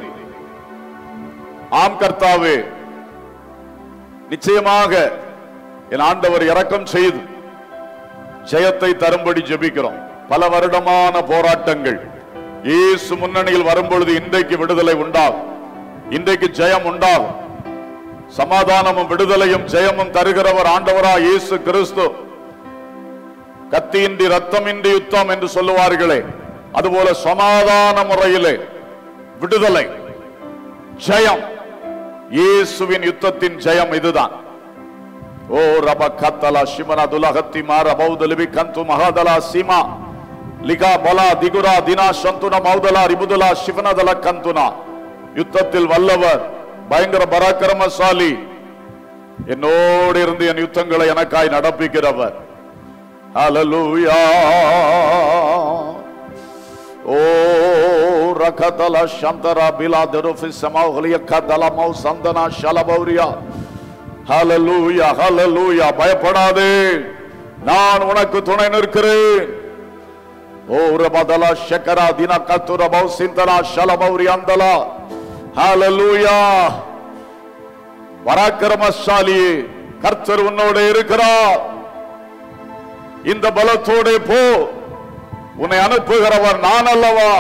S3: ஆம் கர்த்தாவே, நிச்சயமாக என் ஆண்டவர் இரக்கம் செய்து ஜெயத்தை தரும்படி ஜெபிக்கிறோம். பல வருடமான போராட்டங்கள் இயேசு முன்னணியில் வரும்பொழுது இன்றைக்கு விடுதலை உண்டாகும், இன்றைக்கு ஜெயம் உண்டாகும். சமாதானமும் விடுதலையும் ஜெயமும் தருகிறவர் ஆண்டவரா இயேசு கிறிஸ்து. கத்தியின்றி ரத்தமின்றி யுத்தம் என்று சொல்லுவார்களே, அதுபோல சமாதான முறையிலே விடுதலை, ஜெயம், இயேசுவின் யுத்தத்தின் ஜெயம் இதுதான். ஓ ரப கத்தலா சிமனா துலகத்தி மார பௌதலிபி கந்து மகாதலா சீமா லிகா பலா திகுரா தினா சந்துன மௌதலா ரிபுதலா சிவனதல கந்துனா. யுத்தத்தில் வல்லவர், பயங்கர பராக்கிரமசாலி, என்னோடு இருந்து என் யுத்தங்களை எனக்காய் நடப்பிக்கிறவர். ஹல்லேலூயா. ஓ ரகதலா சந்தரா பிலா தருஃபி சமாஹலிய கதலா மௌ சந்தனா ஷலபௌரியா. ஹல்லேலூயா, ஹல்லேலூயா. பயப்படாதே, நான் உனக்கு துணை நிற்கிறேன். ஓ ரபதலா ஷக்கரா தினா கத்துர பௌ சிந்தனா ஷலபௌரி அந்தலா. ஹல்லேலூயா. பராக்கிரமசாலி கர்த்தர் உன்னோடு இருக்கிறார். இந்த பலத்தோடு போ, உன்னை அனுப்புகிறவர் நான் அல்லவா.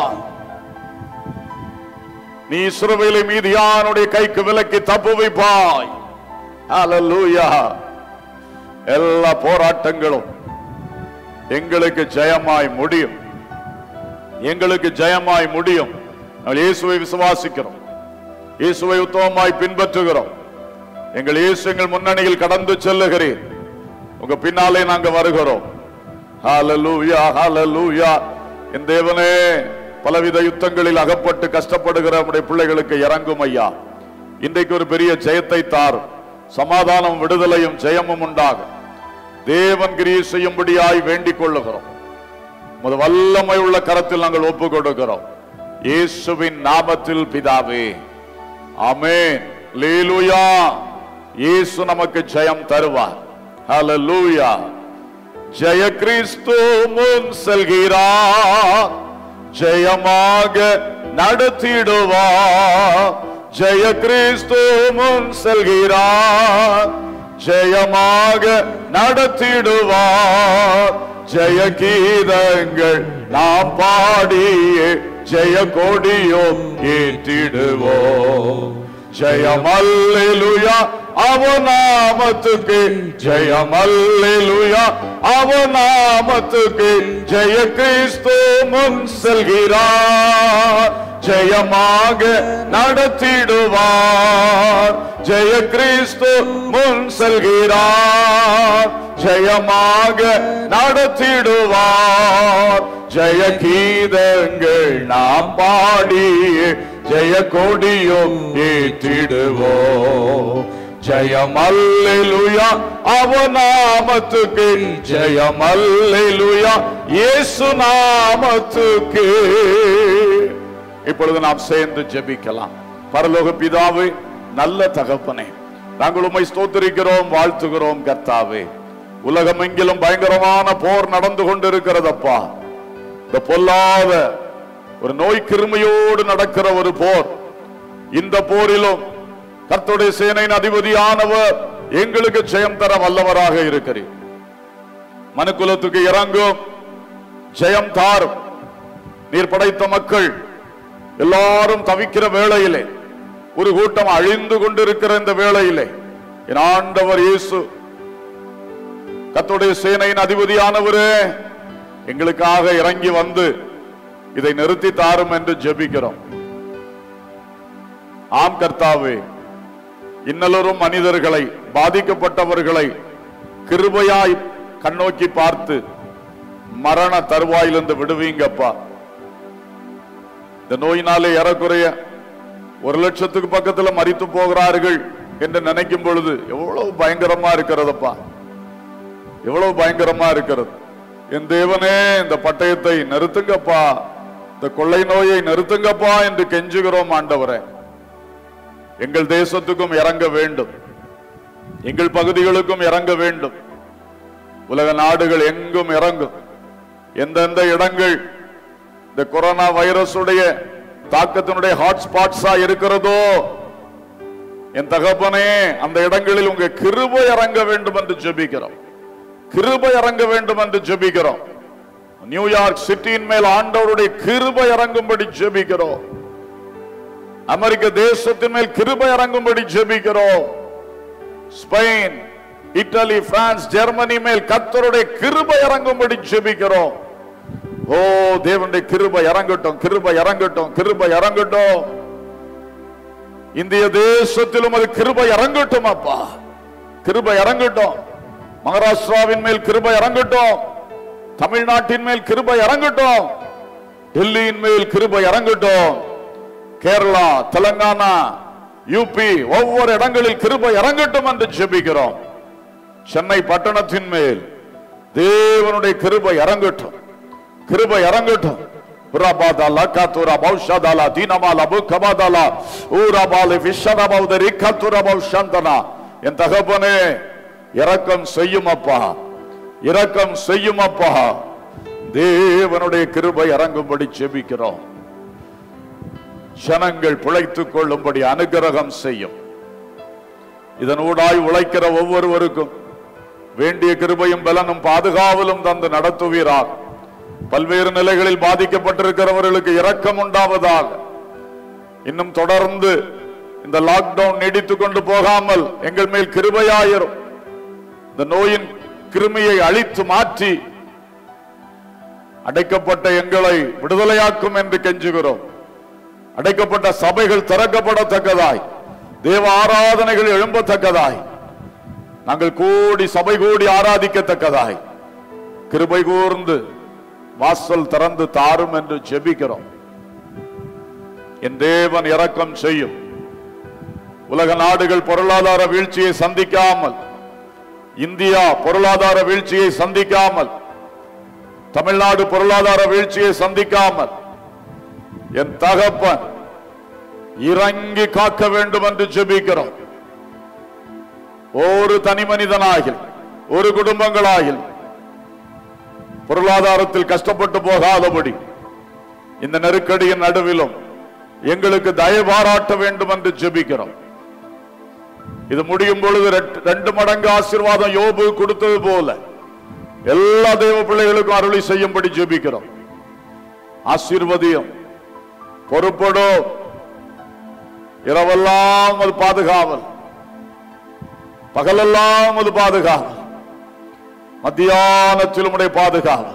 S3: நீ இஸ்ரவேலை மீதியானுடைய கைக்கு விலக்கி தப்புவிப்பாய். ஹல்லேலூயா. எல்லா போராட்டங்களும் எங்களுக்கு ஜெயமாய் முடியும், எங்களுக்கு ஜெயமாய் முடியும். நாங்கள் இயேசுவை விசுவாசிக்கிறோம், இயேசுவை உத்தமமாய் பின்பற்றுகிறோம். எங்கள் இயேசு எங்கள் முன்னணியில் கடந்து செல்லுகிறீர். உங்க பின்னாலே நாங்க வருகிறோம். ஹல்லேலூயா, ஹல்லேலூயா. என் தேவனே, பலவித யுத்தங்களில் அகப்பட்டு கஷ்டப்படுகிற நம்முடைய பிள்ளைகளுக்கு இறங்கும் ஐயா. இன்றைக்கு ஒரு பெரிய ஜெயத்தை தார். சமாதானம், விடுதலையும் ஜெயமும் உண்டாகும். தேவன் கிரியை செய்யும்படியாய் வேண்டிக் கொள்ளுகிறோம். உமது வல்லமை உள்ள கரத்தில் நாங்கள் ஒப்பு கொடுக்கிறோம். இயேசுவின் நாமத்தில் பிதாவே, ஆமென். அல்லேலூயா. இயேசு நமக்கு ஜெயம் தருவார். ஹல்லேலூயா. ஜெய கிறிஸ்து முன் செல்கிறார், ஜெயமாக நடத்திடுவார். ஜெய கிறிஸ்து முன் செல்கிறார், ஜெயமாக நடத்திடுவார். ஜெய கீதங்கள் நாம் பாடியே ஜெய கொடியோம் ஏற்றிடுவோம். ஜெயம் அல்லேலூயா அவர் நாமத்துக்கு, ஜெயம் அல்லேலூயா அவர் நாமத்துக்கு. ஜெய கிறிஸ்து முன் செல்கிறார், ஜெயமாக நடத்திடுவார். ஜெய கிறிஸ்து முன் செல்கிறார், ஜெயமாக நடத்திடுவார். ஜெய கீதங்கள் நாம் பாடியே ஜெய கொடியோம் ஏற்றிடுவோம். ஜெயம் அல்லேலூயா அவர் நாமத்துக்கு, ஜெயம் அல்லேலூயா இயேசு நாமத்துக்கு. இப்பொழுது நாம் சேர்ந்து ஜெபிக்கலாம். பரலோக பிதாவே, நல்ல தகப்பனே, நாங்கள் உம்மை ஸ்தோத்திரிக்கிறோம், வாழ்த்துகிறோம். கர்த்தாவே, உலகம் எங்கிலும் பயங்கரமான போர் நடந்து கொண்டிருக்கிறதப்பா. இந்த பொல்லாத ஒரு நோய் கிருமியோடு நடக்கிற ஒரு போர். இந்த போரிலும் கர்த்தருடைய சேனையின் அதிபதியானவர் எங்களுக்கு ஜெயம் தர வல்லவராக இருக்கிறீர். மனுக்குலத்துக்கு இறங்கும், ஜெயம் தாரும். நீர் படைத்த மக்கள் எல்லாரும் தவிக்கிற வேளையிலே, ஒரு கூட்டம் அழிந்து கொண்டிருக்கிற இந்த வேளையிலே, என் ஆண்டவர் இயேசு கர்த்தருடைய சேனையின் அதிபதியானவரே எங்களுக்காக இறங்கி வந்து இதை நிறுத்தி தாரும் என்று ஜெபிக்கிறோம். ஆம் கர்த்தாவே, இன்னலரும் மனிதர்களை, பாதிக்கப்பட்டவர்களை கிருபையாய் கண்ணோக்கி பார்த்து மரண தருவாயிலிருந்து விடுவீங்கப்பா. இந்த நோயினாலே ஏறக்குறைய 1,00,000க்கு பக்கத்துல மரித்து போகிறார்கள் என்று நினைக்கும் பொழுது எவ்வளவு பயங்கரமா இருக்கிறதப்பா, எவ்வளவு பயங்கரமா இருக்கிறது. என் தேவனே, இந்த பட்டயத்தை நிறுத்துங்கப்பா, இந்த கொள்ளை நோயை நிறுத்துங்கப்பா என்று கெஞ்சுகிறோம். ஆண்டவரே, எங்கள் தேசத்துக்கும் இறங்க வேண்டும், எங்கள் பகுதிகளுக்கும் இறங்க வேண்டும். உலக நாடுகள் எங்கும் இறங்கும். எந்தெந்த இடங்கள் இந்த கொரோனா வைரஸுடைய தாக்கத்தினுடைய ஹாட்ஸ்பாட்ஸா இருக்கிறதோ, என் தகப்பனே, அந்த இடங்களில் உங்க கிருபை இறங்க வேண்டும் என்று ஜெபிக்கிறோம். கிருபை இறங்க வேண்டும் என்று ஜெபிக்கிறோம். நியூயார்க் சிட்டியின் மேல் ஆண்டவருடைய கிருபை இறங்கும்படி ஜெபிக்கிறோம். அமெரிக்க தேசத்தின் மேல் கிருபை இறங்கும்படி ஜெபிக்கிறோம். ஸ்பெயின், இத்தாலி, பிரான்ஸ், ஜெர்மனி மேல் கர்த்தருடைய கிருபை இறங்கும்படி ஜெபிக்கிறோம். ஓ தேவனுடைய கிருபை இறங்கட்டும், கிருபை இறங்கட்டும், கிருபை இறங்கட்டும். இந்திய தேசத்திலும் அது கிருபை இறங்கட்டும் அப்பா, கிருபை இறங்கட்டும். மகாராஷ்டிராவின் மேல் கிருபை இறங்கட்டும், தமிழ்நாட்டின் மேல் கிருபை இறங்கட்டும், டெல்லியின் மேல் கிருபை இறங்கட்டும், கேரளா, தெலங்கானா, யூபி ஒவ்வொரு இடங்களில் கிருபை இறங்கட்டும் என்று ஜெபிக்கிறோம். சென்னை பட்டணத்தின் மேல் தேவனுடைய கிருபை இறங்கட்டும், கிருபை இறங்கட்டும். ரபாதாலா காத்துரா பௌஷாதாலா தீனமாலா புகபாதாலா ஊராபாலே விஷனபௌதரி காத்துரா பௌஷந்தனா. என் தகப்பனே, இரக்கம் செய்யும் அப்பா, இரக்கம் செய்யும் அப்பா. தேவனுடைய கிருபை இறங்கும்படி ஜெபிக்கிறோம். ஜனங்கள் பிழைத்துக் கொள்ளும்படி அனுகிரகம் செய்யும். இதனூடாய் உழைக்கிற ஒவ்வொருவருக்கும் வேண்டிய கிருபையும் பலனும் பாதுகாவலும் தந்து நடத்துவீராக. பல்வேறு நிலைகளில் பாதிக்கப்பட்டிருக்கிறவர்களுக்கு இரக்கம் உண்டாவதாக. இன்னும் தொடர்ந்து இந்த லாக்டவுன் நீடித்துக் கொண்டு போகாமல் எங்கள் மேல் கிருபையாயிரும். இந்த நோயின் கிருமியை அழித்து மாற்றி அடைக்கப்பட்ட எங்களை விடுதலையாக்கும் என்று கெஞ்சுகிறோம். அடைக்கப்பட்ட சபைகள் திறக்கப்படத்தக்கதாய், தேவ ஆராதனைகள் எழும்பத்தக்கதாய், நாங்கள் கூடி சபை கூடி ஆராதிக்கத்தக்கதாய் கிருபை கூர்ந்து வாசல் திறந்து தாரும் என்று ஜெபிக்கிறோம். என் தேவன் இரக்கம் செய்யும். உலக நாடுகள் பொருளாதார வீழ்ச்சியை சந்திக்காமல், இந்தியா பொருளாதார வீழ்ச்சியை சந்திக்காமல், தமிழ்நாடு பொருளாதார வீழ்ச்சியை சந்திக்காமல் என் தகப்பன் இறங்கி காக்க வேண்டும் என்று ஜெபிக்கிறோம். ஒரு தனி மனிதனாகில், ஒரு குடும்பங்களாகில் பொருளாதாரத்தில் கஷ்டப்பட்டு போகாதபடி இந்த நெருக்கடியின் நடுவிலும் எங்களுக்கு தயவு பாராட்ட வேண்டும் என்று ஜெபிக்கிறோம். இது முடியும் பொழுது 2 மடங்கு ஆசீர்வாதம் யோபு கொடுத்தது போல எல்லா தேவ பிள்ளைகளுக்கும் அருளி செய்யும்படி ஜெபிக்கிறோம். ஆசீர்வதியும், பொறுப்படும், இரவெல்லாம் அது பாதுகாவல், பகலெல்லாம் அது பாதுகாவல், மத்தியானத்தில் உடைய பாதுகாவல்,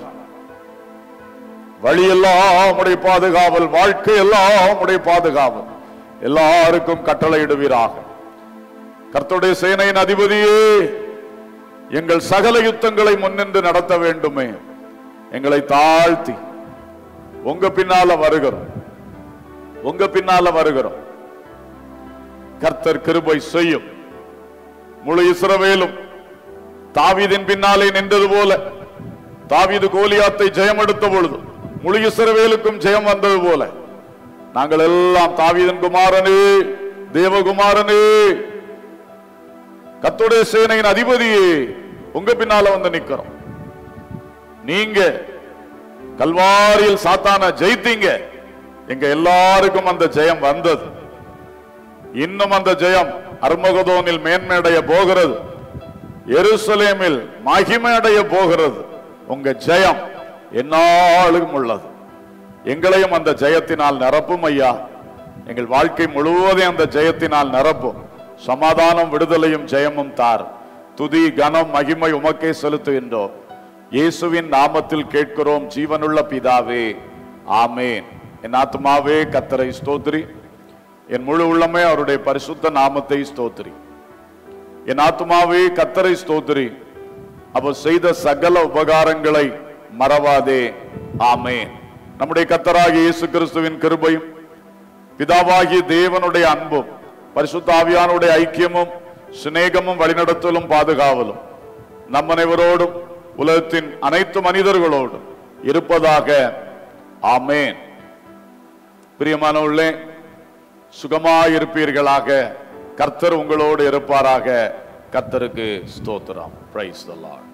S3: வழியெல்லாம் உடைய பாதுகாவல், வாழ்க்கை எல்லாம் உடைய பாதுகாவல் எல்லாருக்கும் கட்டளையிடுவீராக. கர்த்தருடைய சேனையின் அதிபதியே, எங்கள் சகல யுத்தங்களை முன்னின்று நடத்த வேண்டுமே. எங்களை தாழ்த்தி உங்க பின்னால வருகிறோம், உங்க பின்னால வருகிறோம். கர்த்தர் கிருபை செய்யும். முழு இஸ்ரவேலும் தாவீதின் பின்னாலே நின்றது போல, தாவீது கோலியாத்தை ஜெயம் எடுத்த பொழுது முழு இஸ்ரவேலுக்கும் ஜெயம் வந்தது போல, நாங்கள் எல்லாம் தாவீதின் குமாரனே, தேவகுமாரனே, கர்த்தருடைய சேனையின் அதிபதியே, உங்க பின்னால வந்து நிக்கிறோம். நீங்க கல்வாரியில் சாத்தான ஜெயித்தீங்க, எங்க எல்லாருக்கும் அந்த ஜெயம் வந்தது. இன்னும் அந்த ஜெயம் அர்மகதோனில் மேன்மையடைய போகிறது, எருசலேமில் மகிமையடைய போகிறது. உங்க ஜெயம் என்னாலும் உள்ளது. எங்களையும் அந்த ஜெயத்தினால் நிரப்பும் ஐயா. எங்கள் வாழ்க்கை முழுவதும் அந்த ஜெயத்தினால் நிரப்பும். சமாதானம், விடுதலையும் ஜெயமும் தார். துதி, கனம், மகிமை உமக்கே செலுத்துகின்றோம். இயேசுவின் நாமத்தில் கேட்கிறோம் ஜீவனுள்ள பிதாவே, ஆமேன். என் ஆத்துமாவே கர்த்தரை ஸ்தோத்திரி, என் முழு உள்ளமே அவருடைய பரிசுத்த நாமத்தை ஸ்தோத்திரி. என் ஆத்துமாவே கர்த்தரை ஸ்தோத்திரி, அவர் செய்த சகல உபகாரங்களை மறவாதே, ஆமேன். நம்முடைய கர்த்தராகிய இயேசு கிறிஸ்துவின் கிருபையும், பிதாவாகிய தேவனுடைய அன்பும், பரிசுத்த ஆவியானுடைய ஐக்கியமும், சிநேகமும், வழிநடத்தலும், பாதுகாவலும் நம் அனைவரோடும் உலகத்தின் அனைத்து மனிதர்களோடும் இருப்பதாக, ஆமேன். பிரியமானவர்களே, சுகமாயிருப்பீர்களாக. கர்த்தர் உங்களோடு இருப்பாராக. கர்த்தருக்கு ஸ்தோத்திரம். Praise the Lord.